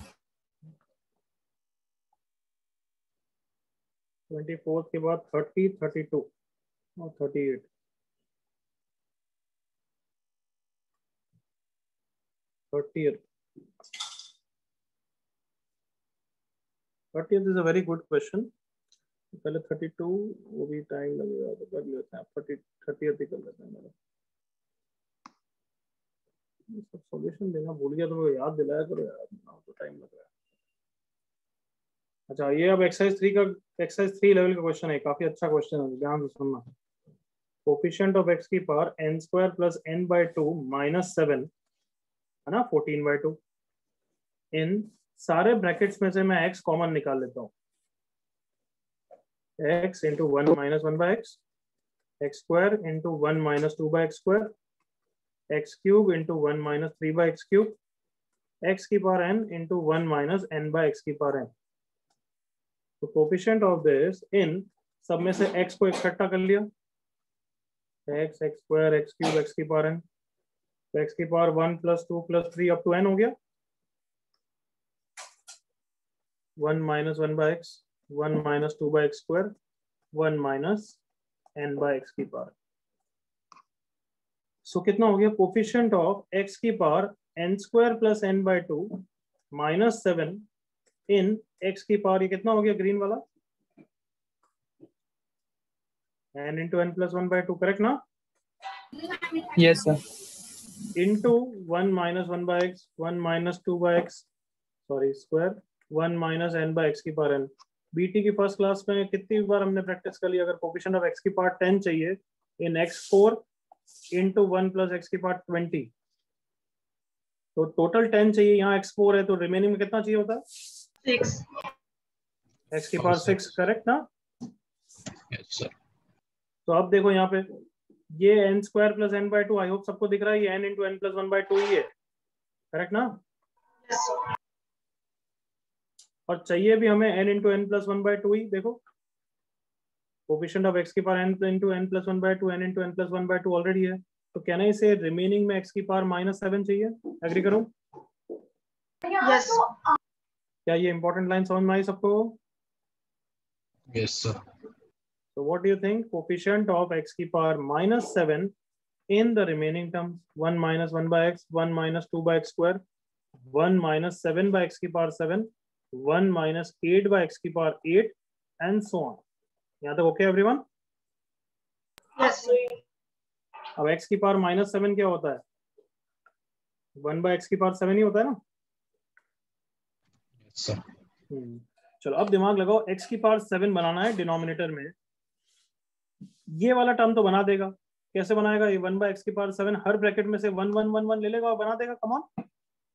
twenty-fourth के बाद thirty, thirty-two और thirty-eight. thirtieth. thirtieth is a very good question. पहले thirty-two वो भी टाइम लगेगा तो कर लेते हैं. thirty, thirtieth ही कर लेते हैं. सब सॉल्यूशन देना भूल गया तो याद दिलाया करो यार, तो टाइम लग रहा है. अच्छा, ये अब एक्सरसाइज थ्री का एक्सरसाइज थ्री लेवल का क्वेश्चन है. काफी अच्छा क्वेश्चन है, ध्यान से सुनना. कोफिशिएंट ऑफ एक्स की power N square plus N by two minus seven है ना, फोर्टीन बाई टू. इन सारे ब्रैकेट्स में से मैं एक्स कॉमन निकाल लेता हूँ. X into one minus one by X, X square into one minus two by x square, X cube into one minus three by x cube, X की power N into one minus N by x की पावर एन. तो कोफिशिएंट ऑफ दिस इन सब में से x को इकट्ठा कर लिया. x, x square, x cube, x की पावर n. तो x की power one plus two plus three up to n हो गया. One minus one by x, one minus two by x square, one minus n by x की पावर. सो कितना हो गया? कोफिशिएंट ऑफ x की power n square plus n by two minus seven in x की पावर. ये कितना हो गया ग्रीन वाला? n into N plus one by two. Correct ना? Yes sir. Into one minus one by x, one minus two by x sorry square, one minus N by x की पावर एन. बीटी की फर्स्ट क्लास में कितनी बार हमने प्रैक्टिस कर ली? अगर कोफिशिएंट ऑफ x की पावर टेन चाहिए in x four into one plus x की पावर ट्वेंटी, तो टोटल टेन चाहिए. यहाँ एक्स फोर है तो रिमेनिंग में कितना चाहिए होता है? Six. एक्स की पावर सिक्स. करेक्ट ना? Yes sir. तो अब देखो यहाँ पे ये n square plus N by two. I hope सबको दिख रहा है ये n into N plus one by two ही है. करेक्ट ना? Yes, sir. और चाहिए भी हमें n into N plus one by two ही. देखो कोफिशिएंट ऑफ एक्स की power N into N plus one by two, N into N plus one by two already है. तो कहना इसे रिमेनिंग में एक्स की पावर माइनस सेवन चाहिए. एग्री करो? Yes. क्या ये इंपॉर्टेंट लाइन समझ में आई सबको? Yes sir. So what do you think? Coefficient of x की power minus seven in the remaining terms. one minus one by x, one minus two by x square, one minus seven by x की power seven, one minus eight by x की power eight and so on. यहाँ तक ओके एवरीवन? Yes, sir. अब x की पावर माइनस सेवन क्या होता है? वन बाई एक्स की पावर सेवन ही होता है ना? Yes, sir. हम्म, चलो अब दिमाग लगाओ, x की पावर सेवन बनाना है डिनोमिनेटर में। ये वाला टर्म तो बना देगा, कैसे बनाएगा? ये वन बाई एक्स की पावर सेवन हर ब्रैकेट में से वन वन वन वन ले लेगा और बना देगा। Come on,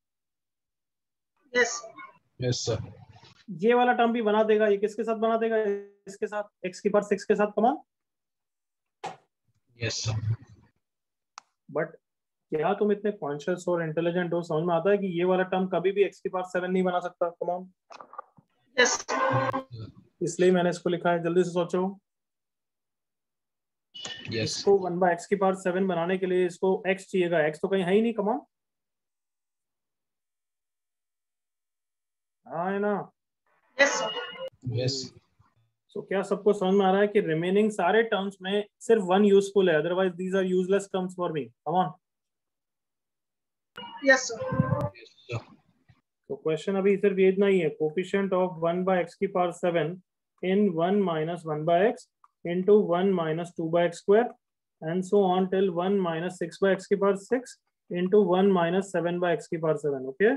Yes. Yes, sir. ये वाला टर्म भी बना देगा। ये किसके साथ बना देगा? इसके साथ, x की पावर सिक्स के साथ। Come on. Yes, sir. But क्या तुम इतने कॉन्शियस और इंटेलिजेंट हो, समझ में आता है कि ये वाला टर्म कभी भी x की पावर सेवन नहीं बना सकता? Come on. Yes. इसलिए मैंने इसको लिखा है, जल्दी से सोचो। Yes. इसको वन बाई एक्स की पावर सेवन बनाने के लिए इसको x चाहिएगा, x तो कहीं है ही नहीं। कम ऑन, हाँ है ना? Yes, sir. Yes. सो क्या सबको समझ में आ रहा है कि रिमेनिंग सारे टर्म्स में सिर्फ वन यूजफुल है, otherwise these are useless terms for me? Come on. Yes, sir. Yes, sir. तो क्वेश्चन अभी सिर्फ ये इतना ही है, coefficient of one by x की power seven in one minus one by x into one minus two by x square and so on till one minus six by x की power six into one minus seven by x की power seven. Okay,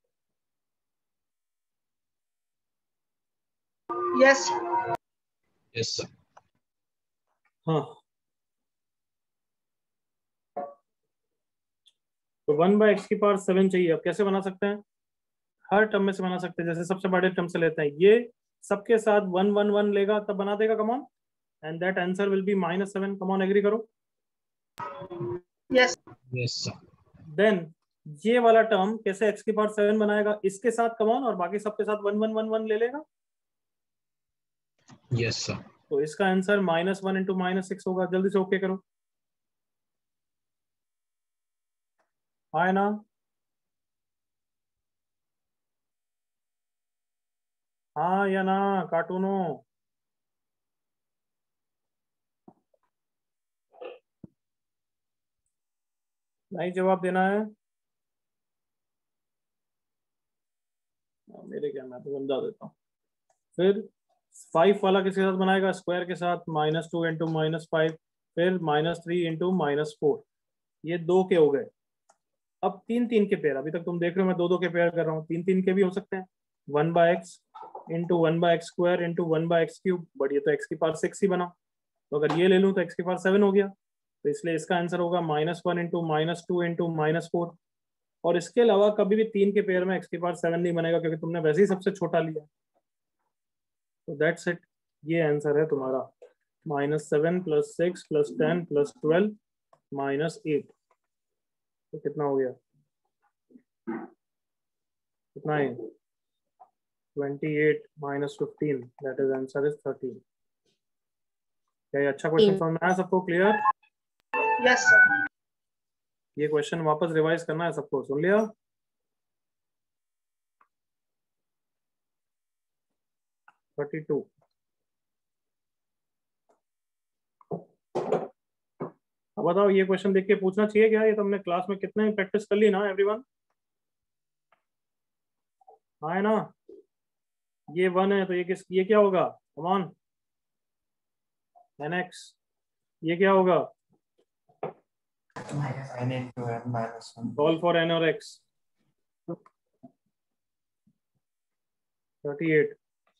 Yes. Yes, sir. हाँ तो वन बाई एक्स की पावर सेवन चाहिए। अब कैसे बना सकते हैं? हर टर्म में से बना सकते हैं। जैसे सबसे बड़े टर्म से लेते हैं, ये सबके साथ वन वन वन लेगा तब बना देगा। Come on, and that answer will be minus seven. Come on, agree करो। Yes. Yes, sir. देन ये वाला टर्म कैसे एक्स की पावर सेवन बनाएगा? इसके साथ कम ऑन और बाकी सबके साथ वन वन वन वन ले लेगा। Yes, sir. तो इसका answer minus one into minus six होगा। जल्दी से ओके करो, हाँ ना? हाँ या ना कार्टूनो? नहीं जवाब देना है? मेरे क्या, मैं तो समझा देता हूँ। फिर फाइव वाला किसके साथ बनाएगा? स्क्वायर के साथ। Minus two into minus five, फिर minus three into minus four. ये दो के हो गए। अब तीन तीन के पेयर, अभी तक तुम देख रहे हो मैं दो दो के पेयर कर रहा हूँ, तीन तीन के भी हो सकते हैं। One by x into one by x square into one by x cube. But ये तो एक्स की पावर सिक्स ही बना, तो अगर ये ले लूँ तो एक्स की पावर सेवन हो गया। तो इसलिए इसका आंसर होगा minus one into minus two into minus four. और इसके अलावा कभी भी तीन के पेयर में एक्स की पावर सेवन नहीं बनेगा, क्योंकि तुमने वैसे ही सबसे छोटा लिया। तो दैट्स इट, ये आंसर है तुम्हारा। Minus seven plus six plus ten plus twelve minus eight, तो कितना हो गया? कितना है? Twenty eight minus fifteen, that is answer is thirteen. क्या ये अच्छा क्वेश्चन समझ में आया सबको? क्लियर? Yes, sir. ये क्वेश्चन वापस रिवाइज करना है सबको, सुन लिया? Thirty two. अब बताओ, ये क्वेश्चन देख के पूछना चाहिए क्या? ये तुमने क्लास में कितने प्रैक्टिस कर ली ना एवरीवन? हाँ है ना? ये वन है तो ये किस, ये क्या होगा? Come on, n x. ये क्या होगा? n into n minus one. Solve for n और एक्स। Thirty eight.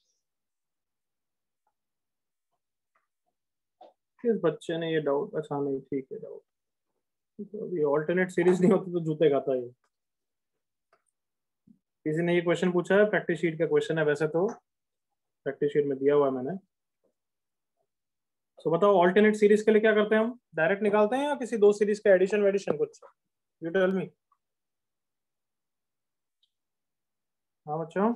किस बच्चे ने ये डाउट? अच्छा नहीं, ठीक है डाउट। तो अभी ऑल्टरनेट सीरीज नहीं होती तो जूते खाता है। किसी ने ये क्वेश्चन पूछा है, प्रैक्टिस शीट का क्वेश्चन है वैसे तो, प्रैक्टिस शीट में दिया हुआ है मैंने। सो so, बताओ ऑल्टरनेट सीरीज के लिए क्या करते हैं हम? डायरेक्ट निकालते हैं या किसी दो सीरीज का एडिशन वेडिशन कुछ? You tell me. हाँ बच्चों,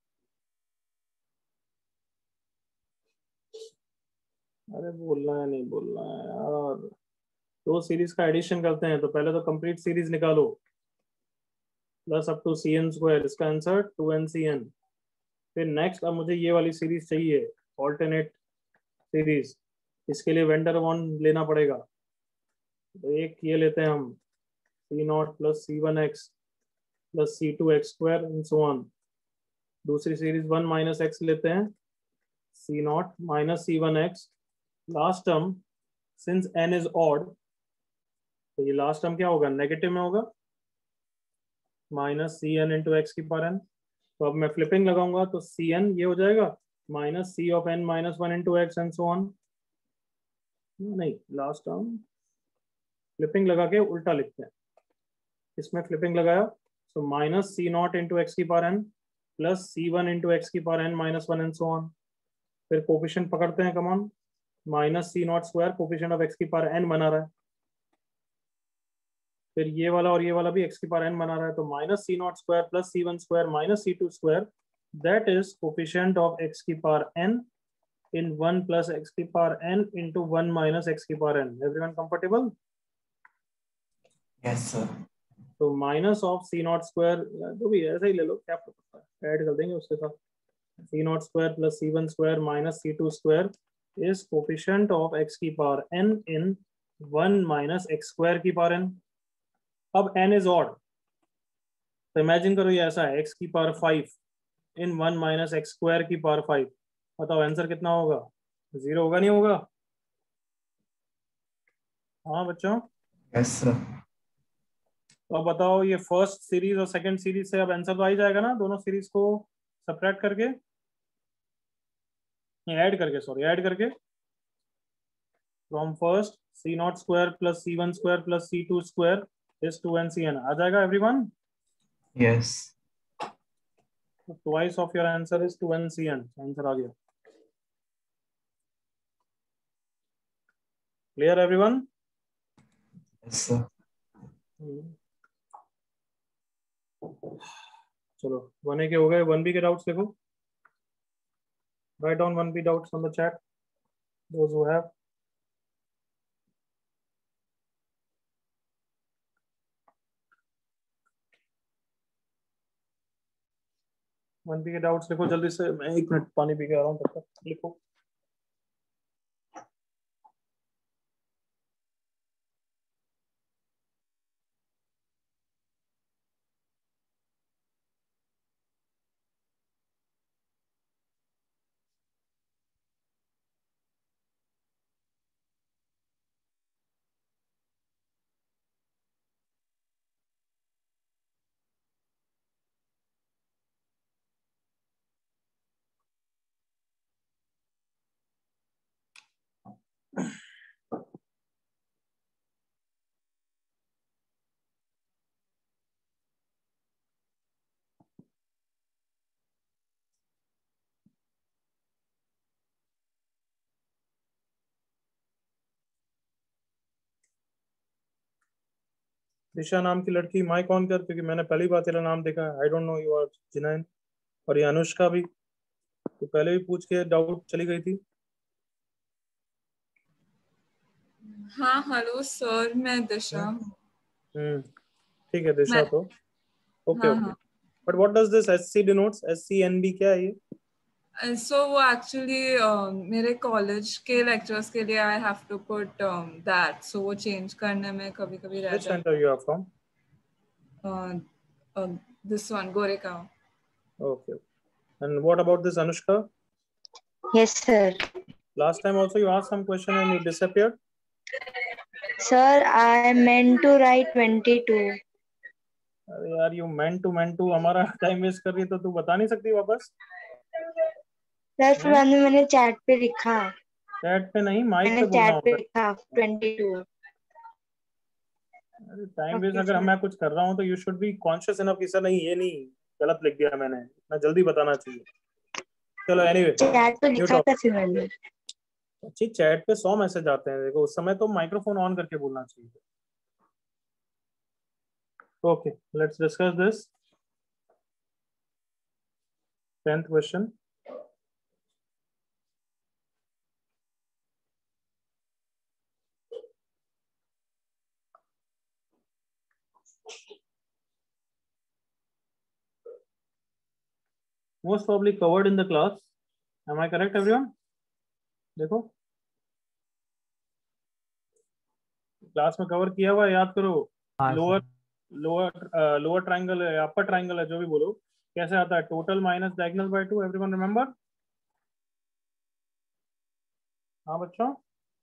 अरे बोलना है नहीं बोलना है यार। दो सीरीज का एडिशन करते हैं तो पहले तो कंप्लीट सीरीज निकालो, plus up to C n square, इसका answer two N C n. फिर नेक्स्ट अब मुझे ये वाली सीरीज चाहिए, ऑल्टरनेट सीरीज। इसके लिए वेंडर वन लेना पड़ेगा। तो एक ये लेते हैं हम, c not plus c one x plus c two x square and so on. दूसरी सीरीज वन माइनस एक्स लेते हैं, c not minus c one x. Last term since n is odd, तो ये लास्ट टर्म क्या होगा, नेगेटिव में होगा, minus c n into x की पावर एन। तो अब मैं फ्लिपिंग लगाऊंगा तो सी एन ये हो जाएगा minus c of N minus one into x and so on. नहीं, लास्ट टर्म फ्लिपिंग लगा के उल्टा लिखते हैं। इसमें फ्लिपिंग लगाया तो minus c not into x की power n plus c one into x की power N minus one and so on. फिर कोफिशिएंट पकड़ते हैं, come on, minus c not square coefficient of x की पावर एन बना रहा है, फिर ये वाला और ये वाला भी एक्स की पावर एन बना रहा है, तो minus c not square plus c one square minus c two square, that is coefficient of x की power n in one plus x की power n into one minus x की power n। Everyone comfortable? Yes, sir. तो minus of c not square, जो भी ऐसा ही ले लो, क्या पता है, ऐड कर देंगे उसके साथ, c not square plus c one square minus c two square is coefficient of x की power n in one minus x square की पावर n। अब n इज ऑड, तो इमेजिन करो ये ऐसा है, x की power five in one minus x square की पावर फाइव। बताओ आंसर कितना होगा, जीरो होगा नहीं होगा? हाँ बच्चों, Yes, sir. तो अब बताओ ये फर्स्ट सीरीज और सेकंड सीरीज से अब आंसर तो आ ही जाएगा ना, दोनों सीरीज को सबट्रैक्ट करके, ऐड करके, सॉरी ऐड करके, from first c not square plus c one square plus c two square is two N C n. आ जाएगा everyone? Yes. Twice of your answer is two N C n. Answer आ गया। Clear everyone? Yes, sir. चलो वन ए के हो गए, वन बी के डाउट्स देखो। Write down one B doubts on the chat, those who have. One B के डाउट्स लिखो जल्दी से, मैं एक मिनट पानी पी के आ रहा हूँ, तब तक लिखो। दिशा नाम की लड़की, माइक ऑन कर, क्योंकि मैंने पहली बार तेरा नाम देखा है। I don't know you are जिनैन। और ये अनुष्का भी, तो पहले भी पूछ के डाउट चली गई थी। हाँ हेलो सर, मैं दिशा हूँ। हम्म ठीक है दिशा, मैं- तो ओके हाँ ओके। हाँ but what does this SC denotes? SCNB क्या है ये? सो वो एक्चुअली मेरे कॉलेज के लेक्चर्स के लिए I have to put that, so वो चेंज करने में कभी कभी रह व्हिच जाता सेंटर यू आर फ्रॉम? है। This one Goregaon. Okay. And what about this Anushka? Yes, sir. Last time also you asked some question and you disappeared. Sir, I meant to write twenty-two. अरे यार, you meant to meant to हमारा टाइम वेस्ट कर रही है, तो तू बता नहीं सकती वापस? सर फिर मैंने मैंने चैट पे लिखा, चैट पे नहीं, माइक मैंने पे बोलना चैट पे होगा। लिखा twenty-two. अरे टाइम वेस्ट Okay, अगर sir. मैं कुछ कर रहा हूँ तो you should be conscious enough कि सर नहीं, ये नहीं, गलत लिख दिया मैंने, इतना जल्दी बताना चाहिए। चलो एनीवे, चैट पे लिखा था फिर मैंने। अच्छी चैट पे सौ मैसेज आते हैं, देखो उस समय तो माइक्रोफोन ऑन करके बोलना चाहिए। Okay, let's discuss this tenth question. Most probably covered in the class. Am I correct, everyone? देखो क्लास में कवर किया हुआ है, याद करो। लोअर लोअर लोअर ट्राइंगल है अपर ट्राइंगल है जो भी बोलो, कैसे आता है? Total minus diagonal by two. Everyone remember? हाँ बच्चों।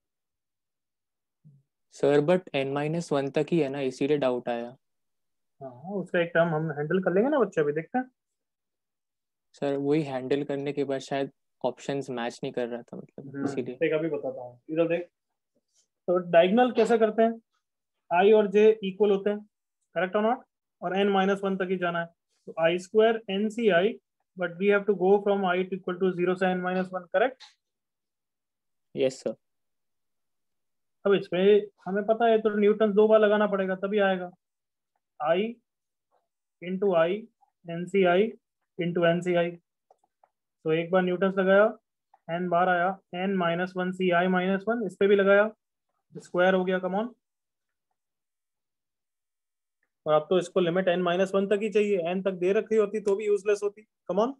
Sir but n minus one तक ही है ना, इसीलिए डाउट आया। हाँ उसका एक टर्म हम हैंडल कर लेंगे ना बच्चे, अभी देखते हैं। सर वही हैंडल करने के बाद शायद ऑप्शंस मैच नहीं कर रहा था, मतलब इसीलिए। देख अभी बताता हूँ, इधर देख। तो डायगोनल कैसे करते हैं? आई और जे इक्वल होते हैं, करेक्ट और नॉट? और एन माइनस वन तक ही जाना है, तो i square n C i, but we have to go from i to equal to zero से N minus one, correct? Yes sir. अब इसमें हमें पता है तो न्यूटन दो बार लगाना पड़ेगा तभी आएगा। I into i N C i into N C आई। तो एक बार न्यूटन लगाया, एन बार आया, एन माइनस वन सी आई माइनस वन, इस पे भी लगाया, स्क्वायर हो गया, कमॉन। और अब तो इसको लिमिट एन माइनस वन तक ही चाहिए, एन तक दे रखी होती तो भी यूजलेस होती। कमॉन,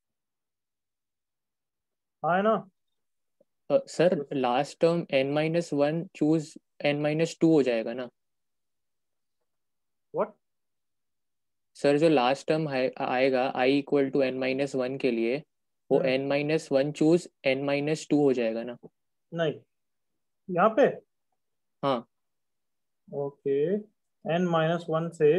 हाँ है ना? Sir last term n minus one choose n minus two हो जाएगा ना? व्हाट? सर जो लास्ट टर्म आएगा i equal to N minus one के लिए, वो n minus one choose n minus two हो जाएगा ना? नहीं, यहाँ पे हाँ। ओके, एन माइनस वन से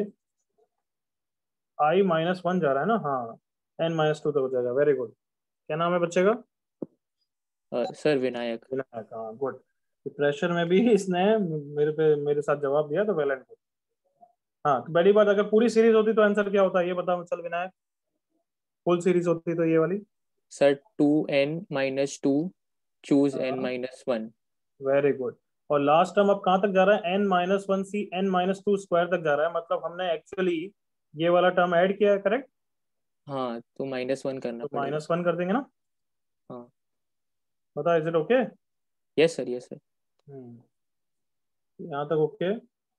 आई माइनस वन जा रहा है ना? हाँ, एन माइनस टू तक हो जाएगा। Very good. क्या नाम है बच्चे का? सर विनायक। विनायक, हाँ गुड। प्रेशर में भी इसने मेरे पे मेरे साथ जवाब दिया, तो वेल एंड गुड। हाँ तो पहली बात, अगर पूरी सीरीज होती तो आंसर क्या होता है ये बताओ चल विनायक। फुल सीरीज होती तो ये वाली। Sir two N minus two choose n minus one. Very good. और लास्ट टर्म अब कहाँ तक जा रहा है? N minus one C N minus two square तक जा रहा है, मतलब हमने एक्चुअली ये वाला टर्म ऐड किया है, करेक्ट? हाँ तो माइनस वन करना तो पड़ेगा। माइनस वन कर देंगे ना? हाँ। बता, is it okay? Yes sir, yes sir. यहाँ तक ओके।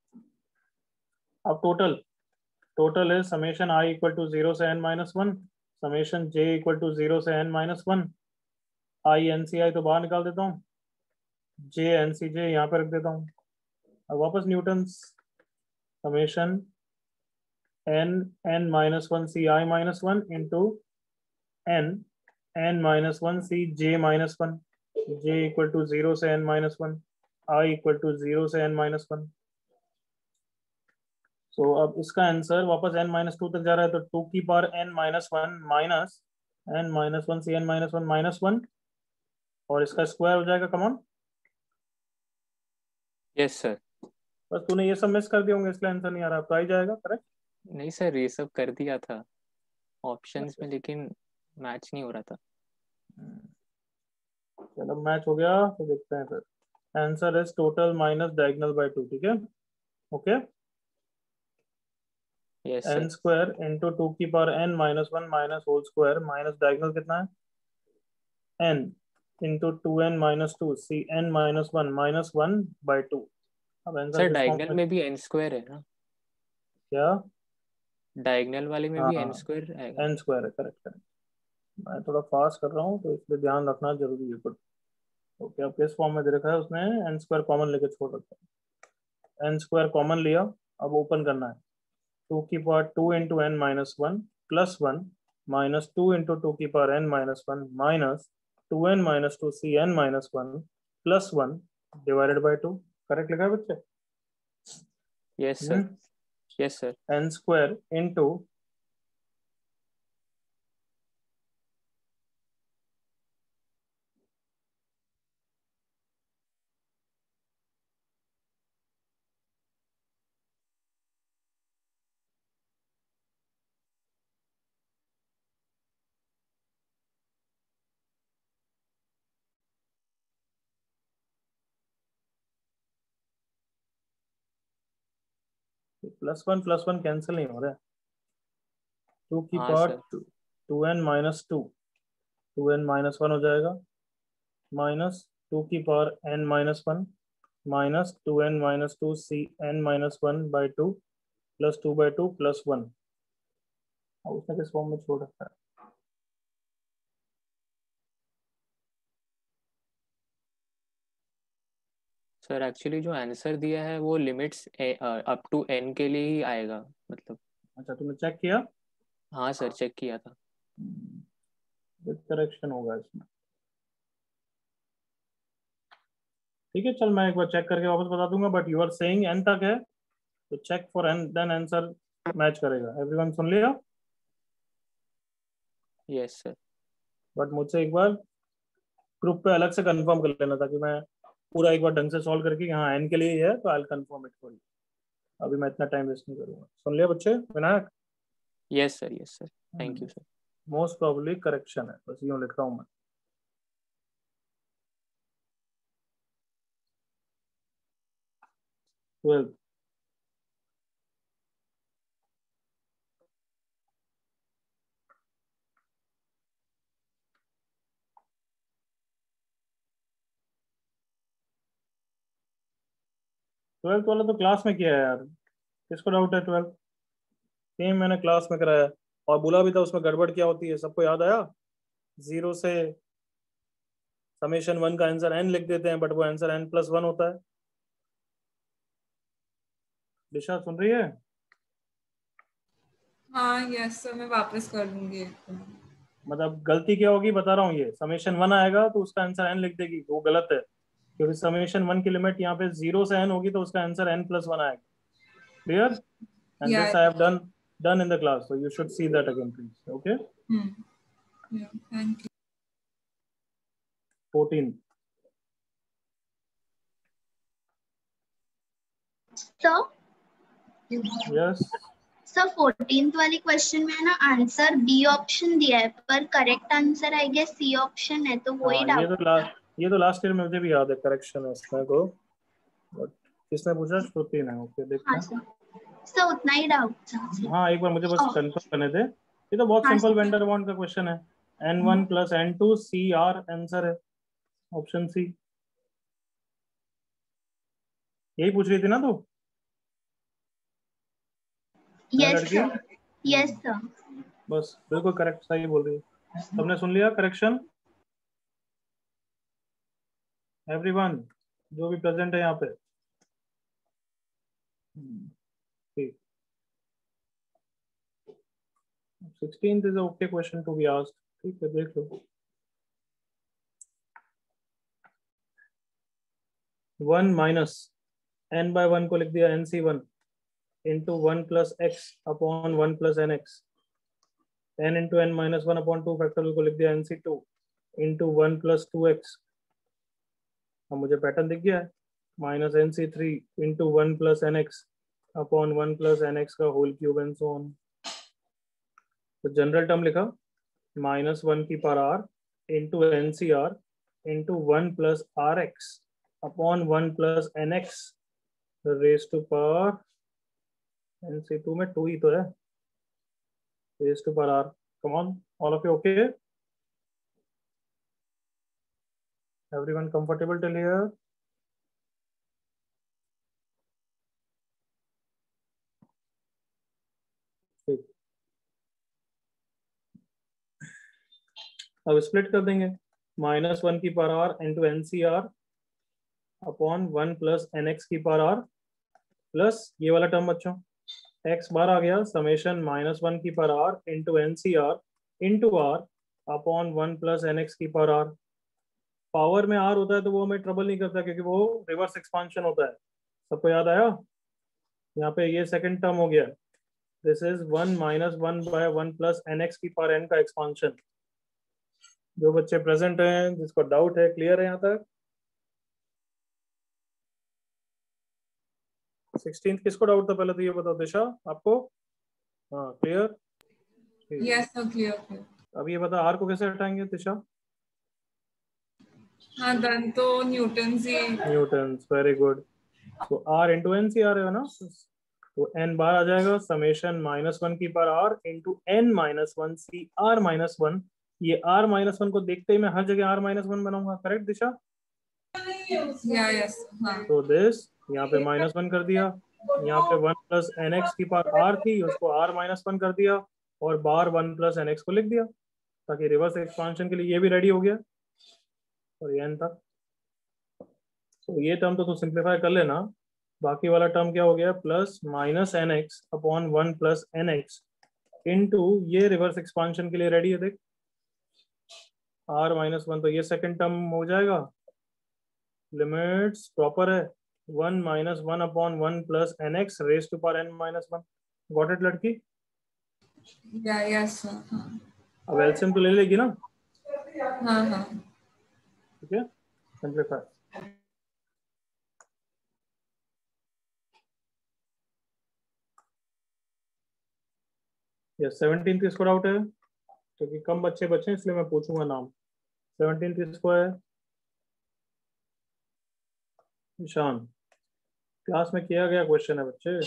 अब टोटल टोटल है summation I equal to zero से N minus one, summation J equal to zero से N minus one. I N C आई तो बाहर निकाल देता हूँ, जे एन सी जे यहाँ पे रख देता हूँ। अब वापस Newton's summation N N minus one C I minus one into N N minus one C J minus one, J equal to zero से N minus one, I equal to zero से एन माइनस वन। सो अब इसका आंसर वापस n माइनस टू तक जा रहा है, तो टू की power n minus one minus N minus one C N minus one minus one, और इसका स्क्वायर हो जाएगा। कमॉन। Yes sir. बस तूने ये सब मिस कर दिए होंगे इसलिए आंसर नहीं आ रहा, तो आ ही जाएगा, करेक्ट? नहीं सर, ये सब कर दिया था ऑप्शंस में, लेकिन मैच नहीं हो रहा था। चलो मैच हो गया, तो देखते हैं फिर। Answer is total minus diagonal by two, ठीक है? Okay. Yes N sir. Square into two की power N minus one minus whole square minus diagonal कितना है? N into two N minus two C N minus one minus one by two. अब आंसर सर किस फॉर्म डायगोनल में? में भी एन स्क्वायर है ना? क्या? डायगोनल वाले में भी एन हाँ, स्क्वायर आएगा। एन स्क्वायर है, करेक्ट करेक्ट। मैं थोड़ा फास्ट कर रहा हूँ तो इसलिए ध्यान रखना जरूरी है। गुड। ओके, अब किस फॉर्म में दे रखा है उसने? एन स्क्वायर कॉमन लेके छोड़ रखा है। एन स्क्वायर कॉमन लिया, अब ओपन करना है। टू की power two into N minus one plus one minus two into two की power N minus one minus two N minus two C N minus one plus one divided by two. Correct लिखा है बच्चे? Yes sir, yes sir. N square into plus one plus one cancel नहीं हो रहा है। टू की हाँ power sir. Two N minus two, two N minus one हो जाएगा, माइनस टू की power N minus one minus two N minus two C N minus one by two plus two by two plus one. अब उसने किस फॉर्म में छोड़ रखा है? सर एक्चुअली जो आंसर दिया है वो लिमिट्स अप टू एन के लिए ही आएगा, मतलब। अच्छा, तुमने चेक किया? हाँ सर, चेक किया था। करेक्शन होगा इसमें। ठीक है, चल मैं एक बार चेक करके वापस बता दूंगा, but you are saying N तक है, तो check for N, then answer match करेगा। एवरीवन सुन लिया? Yes sir. बट मुझसे एक बार ग्रुप पे अलग से कंफर्म कर लेना, ताकि मैं पूरा एक बार ढंग से सॉल्व करके हाँ एन के लिए ही है तो I confirm it for you. अभी मैं इतना टाइम वेस्ट नहीं करूंगा। सुन लिया बच्चे? Vinayak? Yes sir, yes sir, thank you sir. Most probably correction है, बस यूं लिख रहा हूं मैं। ट्वेल्थ ट्वेल्थ वाला तो क्लास में किया है यार, किसको डाउट है? ट्वेल्थ सेम मैंने क्लास में कराया और बोला भी था उसमें गड़बड़ क्या होती है, सबको याद आया? जीरो से समेशन वन का आंसर एन लिख देते हैं, बट वो आंसर एन प्लस वन होता है। दिशा सुन रही है? हाँ यस सर, मैं वापस कर लूंगी एक बार। मतलब गलती क्या होगी बता रहा हूँ, ये समेशन वन आएगा तो उसका आंसर एन लिख देगी, वो गलत है, क्योंकि समेशन वन की लिमिट यहाँ पे जीरो से एन होगी तो उसका आंसर एन प्लस वन आएगा। Clear? And Yeah. This I have done done in the class, so you should see that again please. Okay? Hmm. Yeah, thank you. fourteen. Sir Yes. Sir fourteenth वाली क्वेश्चन में ना आंसर बी ऑप्शन दिया है, पर correct answer I guess C option है, तो वही हाँ, ये डाउट। तो लास्ट ये तो लास्ट ईयर में मुझे भी याद है, करेक्शन है इसमें को, बट किसने पूछा? श्रुति ने। ओके, देखते हाँ हैं। सर, सर उतना ही डाउट था। हाँ, एक बार मुझे बस कंफर्म करने थे। ये तो बहुत हाँ सिंपल सर। वेंडर बॉन्ड का क्वेश्चन है। N one plus N two C R answer है, ऑप्शन सी। यही पूछ रही थी ना तू? यस लड़की? Sir, yes sir. बस बिल्कुल करेक्ट, सही बोल रही है। सबने सुन लिया करेक्शन? एवरीवन जो भी प्रेजेंट है यहाँ पे? ठीक। Sixteenth is okay question to be asked. ठीक है, देख लो। One minus N by one को लिख दिया एन सी one into one plus X upon one plus N X. N into N minus one upon two factorial को लिख दिया एन सी two into one plus two X. अब मुझे पैटर्न दिख गया है, माइनस एन सी three into one plus N X upon one plus N X का whole cube and so on. तो जनरल टर्म लिखा, माइनस वन की power are into N C are into one plus R X upon one plus N X raise to power N C two में टू ही तो है, raise to power R. Come on, all of you okay? Everyone comfortable till here? ठीक, अब स्प्लिट कर देंगे। माइनस वन की power are into N C R upon one plus N X की पावर आर प्लस ये वाला टर्म बच्चों एक्स बार आ गया, समेशन माइनस वन की power are into N C are into R upon one plus N X की पावर आर। पावर में आर होता है तो वो हमें ट्रबल नहीं करता, क्योंकि वो रिवर्स एक्सपांशन होता है। सबको याद आया? यहाँ पे ये सेकंड टर्म हो गया, this is one minus one by one plus N X की पावर एन का एक्सपांशन। जो बच्चे प्रेजेंट हैं, जिसको डाउट है, क्लियर है यहाँ तक? सिक्सटीन किसको डाउट था पहले तो ये बताओ। दिशा आपको? हाँ, clear? Yes sir, clear clear. अब ये बता आर को कैसे हटाएंगे दिशा? हाँ डन, तो न्यूटन ही। Newton's, very good. तो R into N C R है ना, तो एन बार आ जाएगा, समेशन माइनस वन की power are into N minus one C R minus one. ये आर माइनस वन को देखते ही मैं हर जगह आर माइनस वन बनाऊंगा, करेक्ट दिशा? या यस हाँ। तो दिस यहाँ पे माइनस वन कर दिया, यहाँ पे वन प्लस एन एक्स की पावर आर थी, उसको आर माइनस वन कर दिया, और बार वन प्लस एन एक्स को लिख दिया, ताकि रिवर्स एक्सपांशन के लिए ये भी रेडी हो गया और ये एन तक। तो ये टर्म तो तू सिंप्लीफाई कर लेना, बाकी वाला टर्म क्या हो गया, plus minus N X upon one plus N X into ये रिवर्स एक्सपांशन के लिए रेडी है देख, आर माइनस वन, तो ये सेकंड टर्म हो जाएगा, लिमिट्स प्रॉपर है, one minus one upon one plus N X raise to power N minus one. Got it लड़की? या यस सर। हाँ अब एलसीएम तो ले लेगी ना? हाँ हाँ ठीक है, सिंप्लीफाई। ये सेवनटीन किसको डाउट है? क्योंकि कम बच्चे बच्चे इसलिए मैं पूछूंगा नाम। सेवनटीन किसको है? निशान। क्लास में किया गया क्वेश्चन है बच्चे।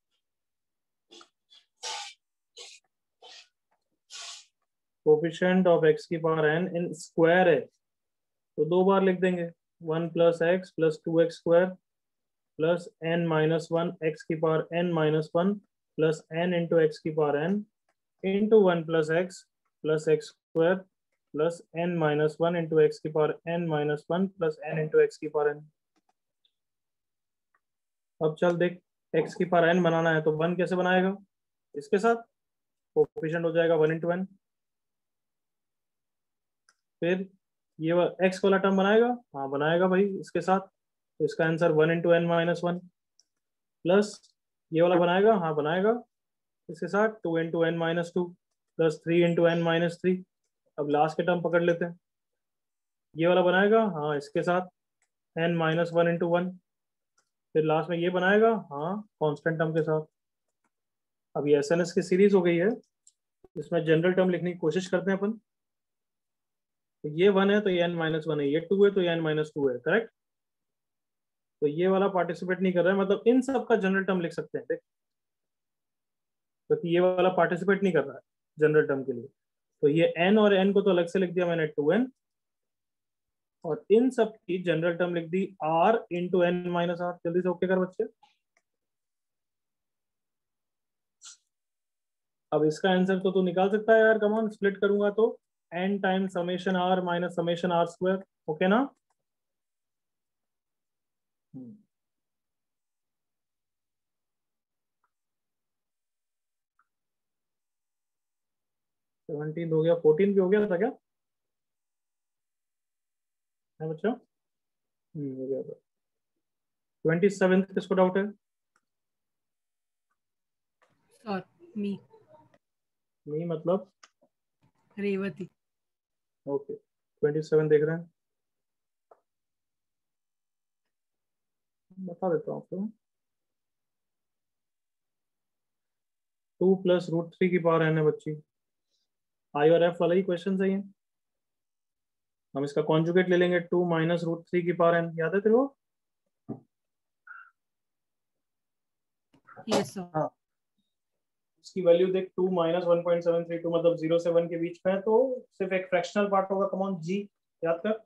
कोफिशिएंट ऑफ एक्स की पावर एन इन स्क्वायर है तो दो बार लिख देंगे, one plus X plus two x square plus N minus one X की power N minus one plus N into x की power N into one plus X plus X square plus N minus one into x की power N minus one plus N into x की पावर एन। अब चल देख, एक्स की पावर एन बनाना है तो वन कैसे बनाएगा? इसके साथ कोफिशिएंट हो जाएगा वन इंटू एन, फिर ये एक्स वाला टर्म बनाएगा, हाँ बनाएगा भाई इसके साथ, तो इसका answer one into N minus one plus ये वाला बनाएगा, हाँ बनाएगा इसके साथ two into N minus two plus three into N minus three. अब लास्ट के टर्म पकड़ लेते हैं, ये वाला बनाएगा, हाँ इसके साथ N minus one into one, फिर लास्ट में ये बनाएगा, हाँ कांस्टेंट टर्म के साथ। अब ये एस एन एस की सीरीज हो गई है, इसमें जनरल टर्म लिखने की कोशिश करते हैं अपन। तो ये वन है तो ये एन माइनस वन है, ये टू है तो ये एन माइनस टू है, करेक्ट? तो ये वाला पार्टिसिपेट नहीं कर रहा है, मतलब इन सब का जनरल टर्म लिख सकते हैं देख, क्योंकि तो ये वाला पार्टिसिपेट नहीं कर रहा है जनरल टर्म के लिए। तो ये n और n को तो अलग से लिख दिया मैंने टू एन, और इन सब की जनरल टर्म लिख दी r into N minus R. जल्दी से ओके कर बच्चे। अब इसका आंसर तो तू निकाल सकता है यार, कम ऑन, स्प्लिट करूंगा तो n time summation r minus summation r square, okay ना? सेवनटीन हो गया, फोर्टीन भी हो गया था क्या है बच्चों? हम्म हो गया था। ट्वेंटी सेवेंथ किसको डाउट है? सर मी मी मतलब रेवती। ओके, ट्वेंटी सेवन देख रहे हैं, बता देता हूँ आपको। टू प्लस रूट थ्री की पावर एन है बच्ची, आई और एफ वाला ही क्वेश्चन सही है। हम इसका कॉन्जुगेट ले लेंगे, टू माइनस रूट थ्री की पावर एन, याद है तेरे को? Yes sir. हाँ, उसकी वैल्यू देख, two minus one point seven three two मतलब जीरो से वन के बीच में है, तो सिर्फ एक फ्रैक्शनल पार्ट होगा, कम ऑन जी याद कर।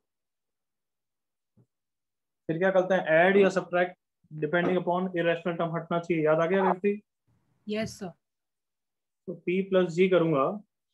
फिर क्या करते हैं, ऐड या subtract depending upon irrational term हटना चाहिए, याद आ गया व्यक्ति? Yes sir. तो p प्लस जी करूंगा।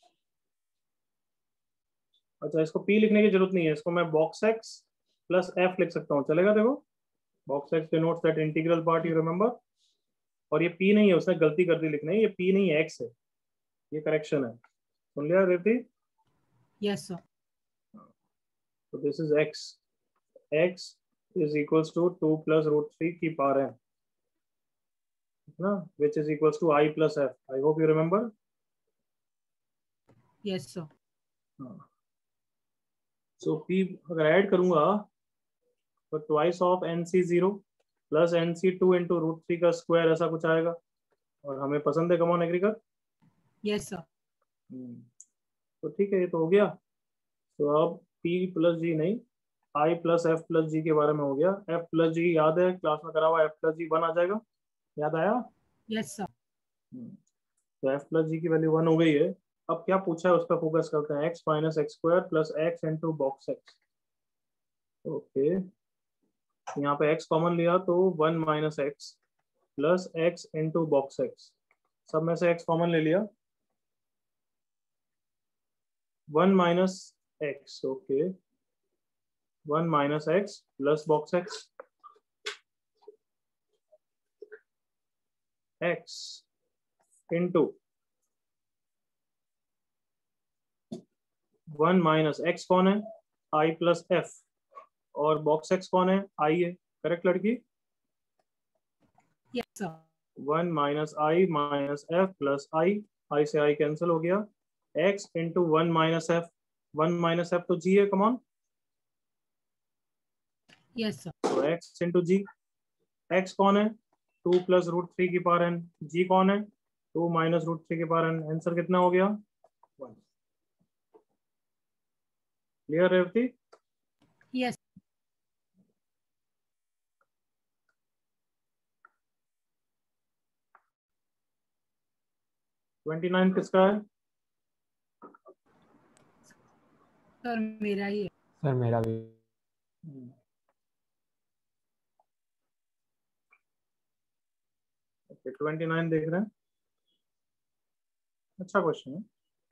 अच्छा, इसको p लिखने की जरूरत नहीं है, इसको मैं बॉक्स x प्लस f लिख सकता हूँ, चलेगा? देखो, box x denotes that integral part, you remember. और ये p नहीं है, उसने गलती कर दी लिखने, ये p नहीं है, x है, ये करेक्शन है, सुन लिया रेवती? Yes sir. तो this is x, x is equals to two plus root three की पावर है ना, which is equals to I plus f. I hope you remember. Yes sir. So p अगर ऐड करूंगा तो twice of n c zero plus n c two into root three का स्क्वायर, ऐसा कुछ आएगा, और हमें पसंद है कमॉन एग्री कर। Yes sir. तो ठीक है, ये तो हो गया। तो अब p प्लस जी नहीं, i plus F plus G के बारे में हो गया। f प्लस जी याद है, क्लास में करा हुआ, f प्लस जी वन आ जाएगा, याद आया? Yes sir. तो f प्लस जी की वैल्यू वन हो गई है। अब क्या पूछा है उस पर फोकस करते हैं, x minus x square plus x into box x. Okay, यहाँ पे x कॉमन लिया तो one minus x plus x into box x, सब में से x कॉमन ले लिया, one minus x, okay, one minus x plus box x, x into one minus x कौन है, आई प्लस एफ, और बॉक्स एक्स कौन है, आई है, करेक्ट लड़की? Yes, sir. One minus i minus F plus i, i से आई कैंसिल हो गया, x into one minus f, one minus f तो जी है, कमॉन, Yes, sir. तो एक्स इंटू जी, एक्स कौन है, टू प्लस रूट थ्री की पावर एन, जी कौन है, टू माइनस रूट थ्री की पावर एन, आंसर कितना हो गया, one. Clear Revathi? Yes. Twenty nine किसका है? सर मेरा ही है। सर मेरा भी। ओके, ट्वेंटी नाइन देख रहे हैं, अच्छा क्वेश्चन है।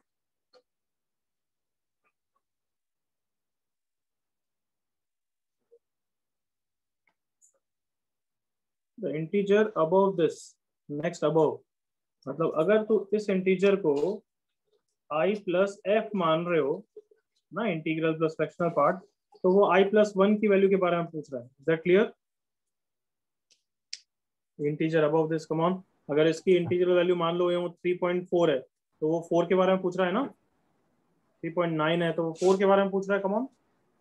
The integer above this, next above, मतलब अगर तू इस इंटीजर को i प्लस एफ मान रहे हो ना, इंटीग्रल प्लस फ्रैक्शनल पार्ट, तो वो i प्लस वन की वैल्यू के बारे में पूछ रहा है। Is that clear? Integer above this, come on, अगर इसकी इंटीजर वैल्यू मान लो ये थ्री पॉइंट फोर है, तो वो फोर के बारे में पूछ रहा है ना, थ्री पॉइंट नाइन है तो वो फोर के बारे में पूछ रहा है, कम ऑन।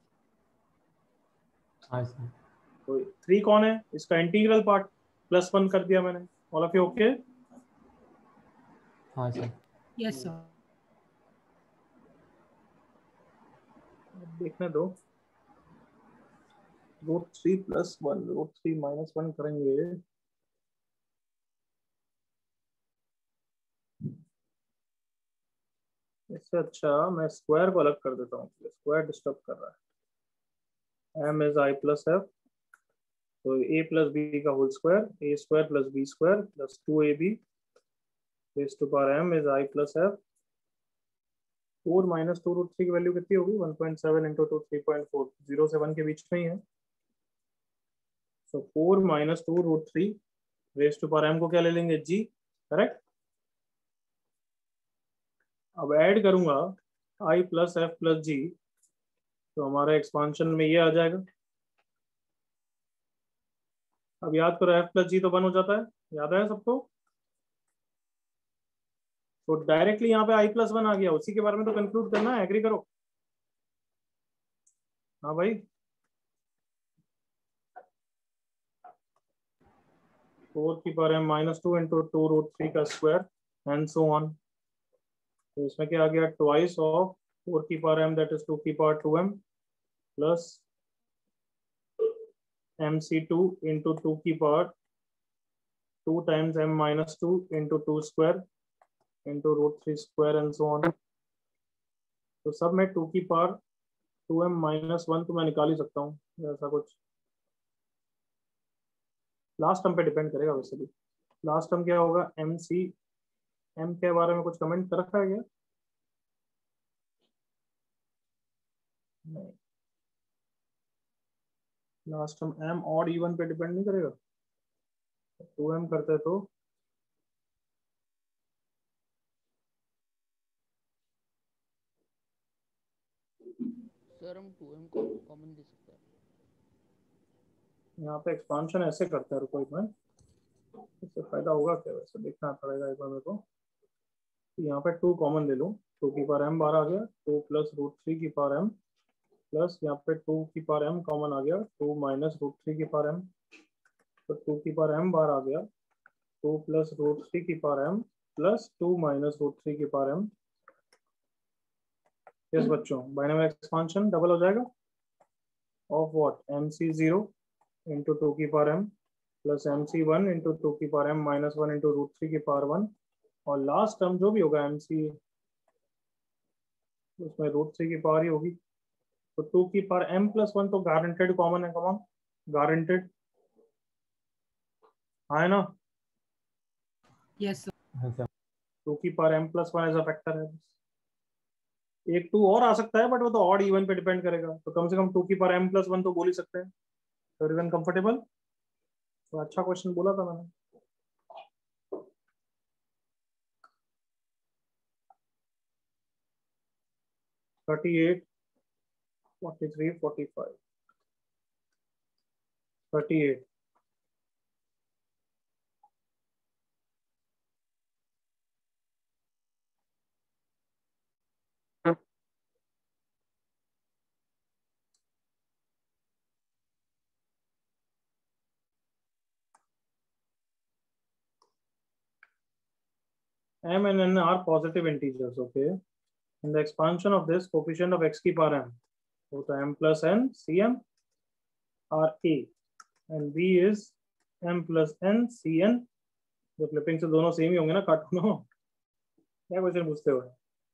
हाँ सर। तो थ्री कौन है, इसका इंटीग्रल पार्ट, प्लस वन कर दिया मैंने। All of you okay? हाँ सर। Yes, sir. देखने दो, root three plus one, root three minus one करेंगे, इससे अच्छा मैं स्क्वायर को अलग कर देता हूँ, स्क्वायर डिस्टर्ब कर रहा है। m is i plus f, तो a प्लस बी का whole square, a square plus b square plus two a b raise to power m is i plus f. Four minus two root three की वैल्यू कितनी होगी, one point seven into two, three point four, zero से वन के बीच में ही है। So four minus two root three raise to power m को क्या ले लेंगे, g, करेक्ट। अब ऐड करूंगा i plus F plus g, तो हमारा एक्सपांशन में ये आ जाएगा। अब याद करो f प्लस जी तो वन हो जाता है, याद है सबको? तो डायरेक्टली यहाँ पे i प्लस वन आ गया, उसी के बारे में तो कंक्लूड करना है, एग्री करो? हाँ भाई, फोर की power m minus two into two root three का स्क्वायर एंड सो ऑन। तो इसमें क्या आ गया, ट्वाइस ऑफ फोर की power m that is two की power two m plus m c two into two की power two times m minus two into two square into root three square and so on. तो सब में टू की power two m minus one तो मैं निकाल ही सकता हूँ, ऐसा कुछ। लास्ट टर्म पे डिपेंड करेगा वैसे भी। लास्ट टर्म क्या होगा, एम सी एम के बारे में कुछ कमेंट कर रखा है क्या? नहीं, लास्ट टर्म एम और इवन पे डिपेंड नहीं करेगा, टू एम करते तो सर हम टू एम को कॉमन दे सकते हैं। यहाँ पे एक्सपांशन ऐसे करते हैं, रुको एक मिनट, इससे फायदा होगा क्या, वैसे देखना पड़ेगा एक बार मेरे को। यहाँ पे टू कॉमन ले लूँ, टू की पावर एम बार आ गया, टू प्लस रूट थ्री की पावर एम प्लस यहाँ पे टू की पावर एम कॉमन आ गया, टू माइनस रूट थ्री की पावर एम, तो टू की पावर एम बार आ गया, टू प्लस रूट थ्री की power m plus two minus root three की पावर एम। यस बच्चों, बाइनोमियल एक्सपांशन डबल हो जाएगा of what, m c zero into two की पावर एम प्लस एम सी वन इंटू टू की power m minus one into root three की पावर वन, और लास्ट टर्म जो भी होगा एम सी, उसमें रूट थ्री की पावर ही होगी। तो टू की पावर एम प्लस वन तो गारंटेड कॉमन है, कॉमन गारंटेड है ना? Yes, sir. टू की power m plus one as a factor है, एक टू और आ सकता है बट वो तो ऑड इवन पे डिपेंड करेगा, तो कम से कम टू की पावर एम प्लस वन तो बोल ही सकते हैं। तो इवन कंफर्टेबल, तो अच्छा क्वेश्चन बोला था मैंने। Thirty eight, forty three, forty five, thirty eight, m and n are positive integers, okay? In the expansion of this, coefficient of x की power m, both m plus n cm are a, and b is m plus n cn. जो फ्लिपिंग से दोनों सेम ही होंगे ना, काटो ना। क्या क्वेश्चन पूछते हो?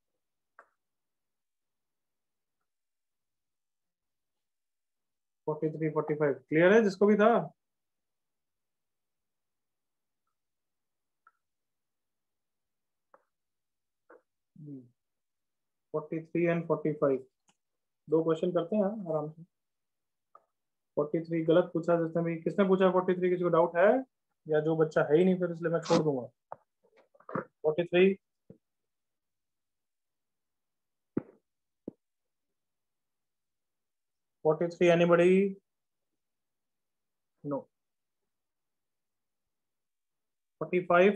Forty three, forty five clear है जिसको भी था? Forty three and forty five दो क्वेश्चन करते हैं आराम से। फोर्टी थ्री गलत पूछा जिसने भी, किसने पूछा फोर्टी थ्री? किसी को डाउट है या जो बच्चा है ही नहीं फिर इसलिए मैं छोड़ दूंगा? Forty three, forty three anybody? No. Forty five?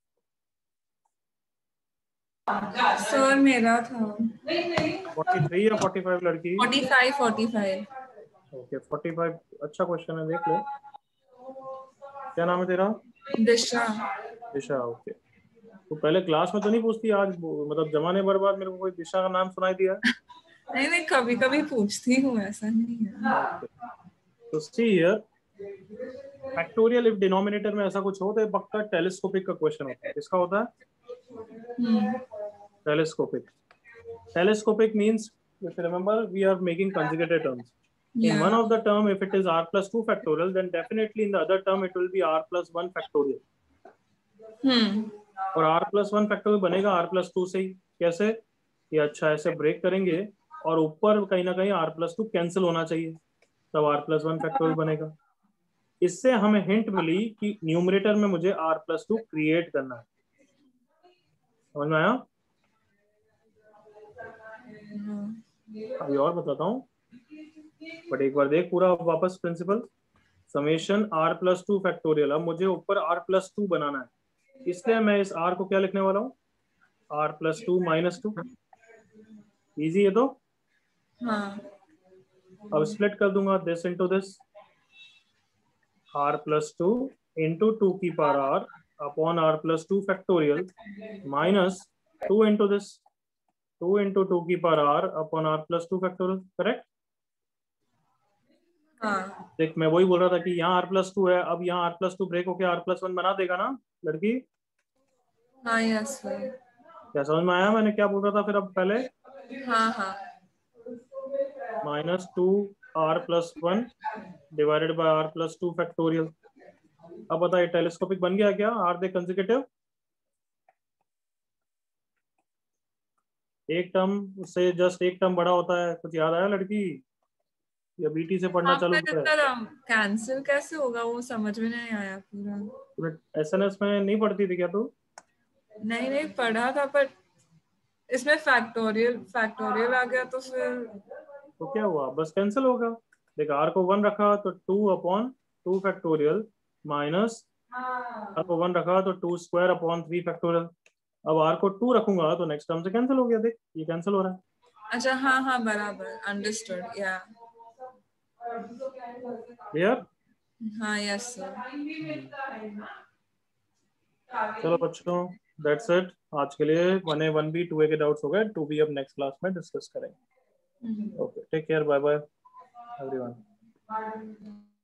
Sir मेरा था। फोर्टी थ्री या फोर्टी फाइव लड़की? Forty five, forty five. Okay forty five, अच्छा क्वेश्चन है, देख लो। क्या नाम है तेरा? दिशा। दिशा, ओके। तो पहले क्लास में तो नहीं पूछती, आज मतलब जमाने भर बाद मेरे को कोई दिशा का नाम सुनाई दिया? नहीं नहीं, कभी कभी पूछती हूँ, ऐसा नहीं है। तो see here, factorial if denominator में ऐसा कुछ हो तो पक्का टेलीस्कोपिक का क्वेश्चन होता है। किसका होता है? Telescopic. Telescopic means, if you remember, we are making conjugated terms. In Yeah. one of the term, if it is r plus two factorial, then definitely in the other term it will be r plus one factorial. Hmm. और r plus one factorial बनेगा r plus two से ही। कैसे? ये अच्छा ऐसे ब्रेक करेंगे और ऊपर कहीं ना कहीं r plus two कैंसिल होना चाहिए, तब r plus one factorial बनेगा। इससे हमें हिंट मिली कि न्यूमरेटर में मुझे r plus two क्रिएट करना है। समझ में आया? अभी और बताता हूँ, बट एक बार देख पूरा वापस principle. Summation r plus two factorial, अब मुझे ऊपर r प्लस टू बनाना है, इसलिए मैं इस r को क्या लिखने वाला हूँ? r plus two minus two. Easy है तो? हाँ। अब स्प्लिट कर दूंगा this into this, r plus two into two की power r upon r plus two factorial minus two into this, two into two की power r upon r plus two factorial. Correct? हाँ। देख मैं वही बोल रहा था कि यहाँ r प्लस टू है, अब यहाँ r प्लस टू ब्रेक होके r प्लस वन बना देगा ना लड़की? हाँ यस सर। क्या समझ में आया मैंने क्या बोल रहा था फिर? अब पहले हाँ हाँ। Minus two r plus one divided by r plus two factorial. अब बताइए टेलीस्कोपिक बन गया क्या? आर दे कंसेक्यूटिव, एक टर्म उससे जस्ट एक टर्म बड़ा होता है। कुछ याद आया लड़की या बीटी से पढ़ना चालू किया? कैंसिल कैसे होगा वो समझ में नहीं आया पूरा। एसएनएस में नहीं पढ़ती थी क्या तू? नहीं नहीं पढ़ा था, पर इसमें फैक्टोरियल फैक्टोरियल आ गया तो फिर तो क्या हुआ? बस कैंसिल होगा। देख आर को वन रखा तो two upon two factorial minus r को वन रखा तो two square upon three factorial. अब आर को टू रखूंगा तो नेक्स्ट टर्म से कैंसिल हो गया। देख ये कैंसिल हो रहा है। अच्छा हाँ हाँ बराबर, अंडरस्टूड। या क्लियर? हाँ यस सर। चलो बच्चों दैट्स इट आज के लिए। वन ए वन बी टू ए के डाउट्स हो गए, टू बी अब नेक्स्ट क्लास में डिस्कस करेंगे। Okay take care, bye bye everyone.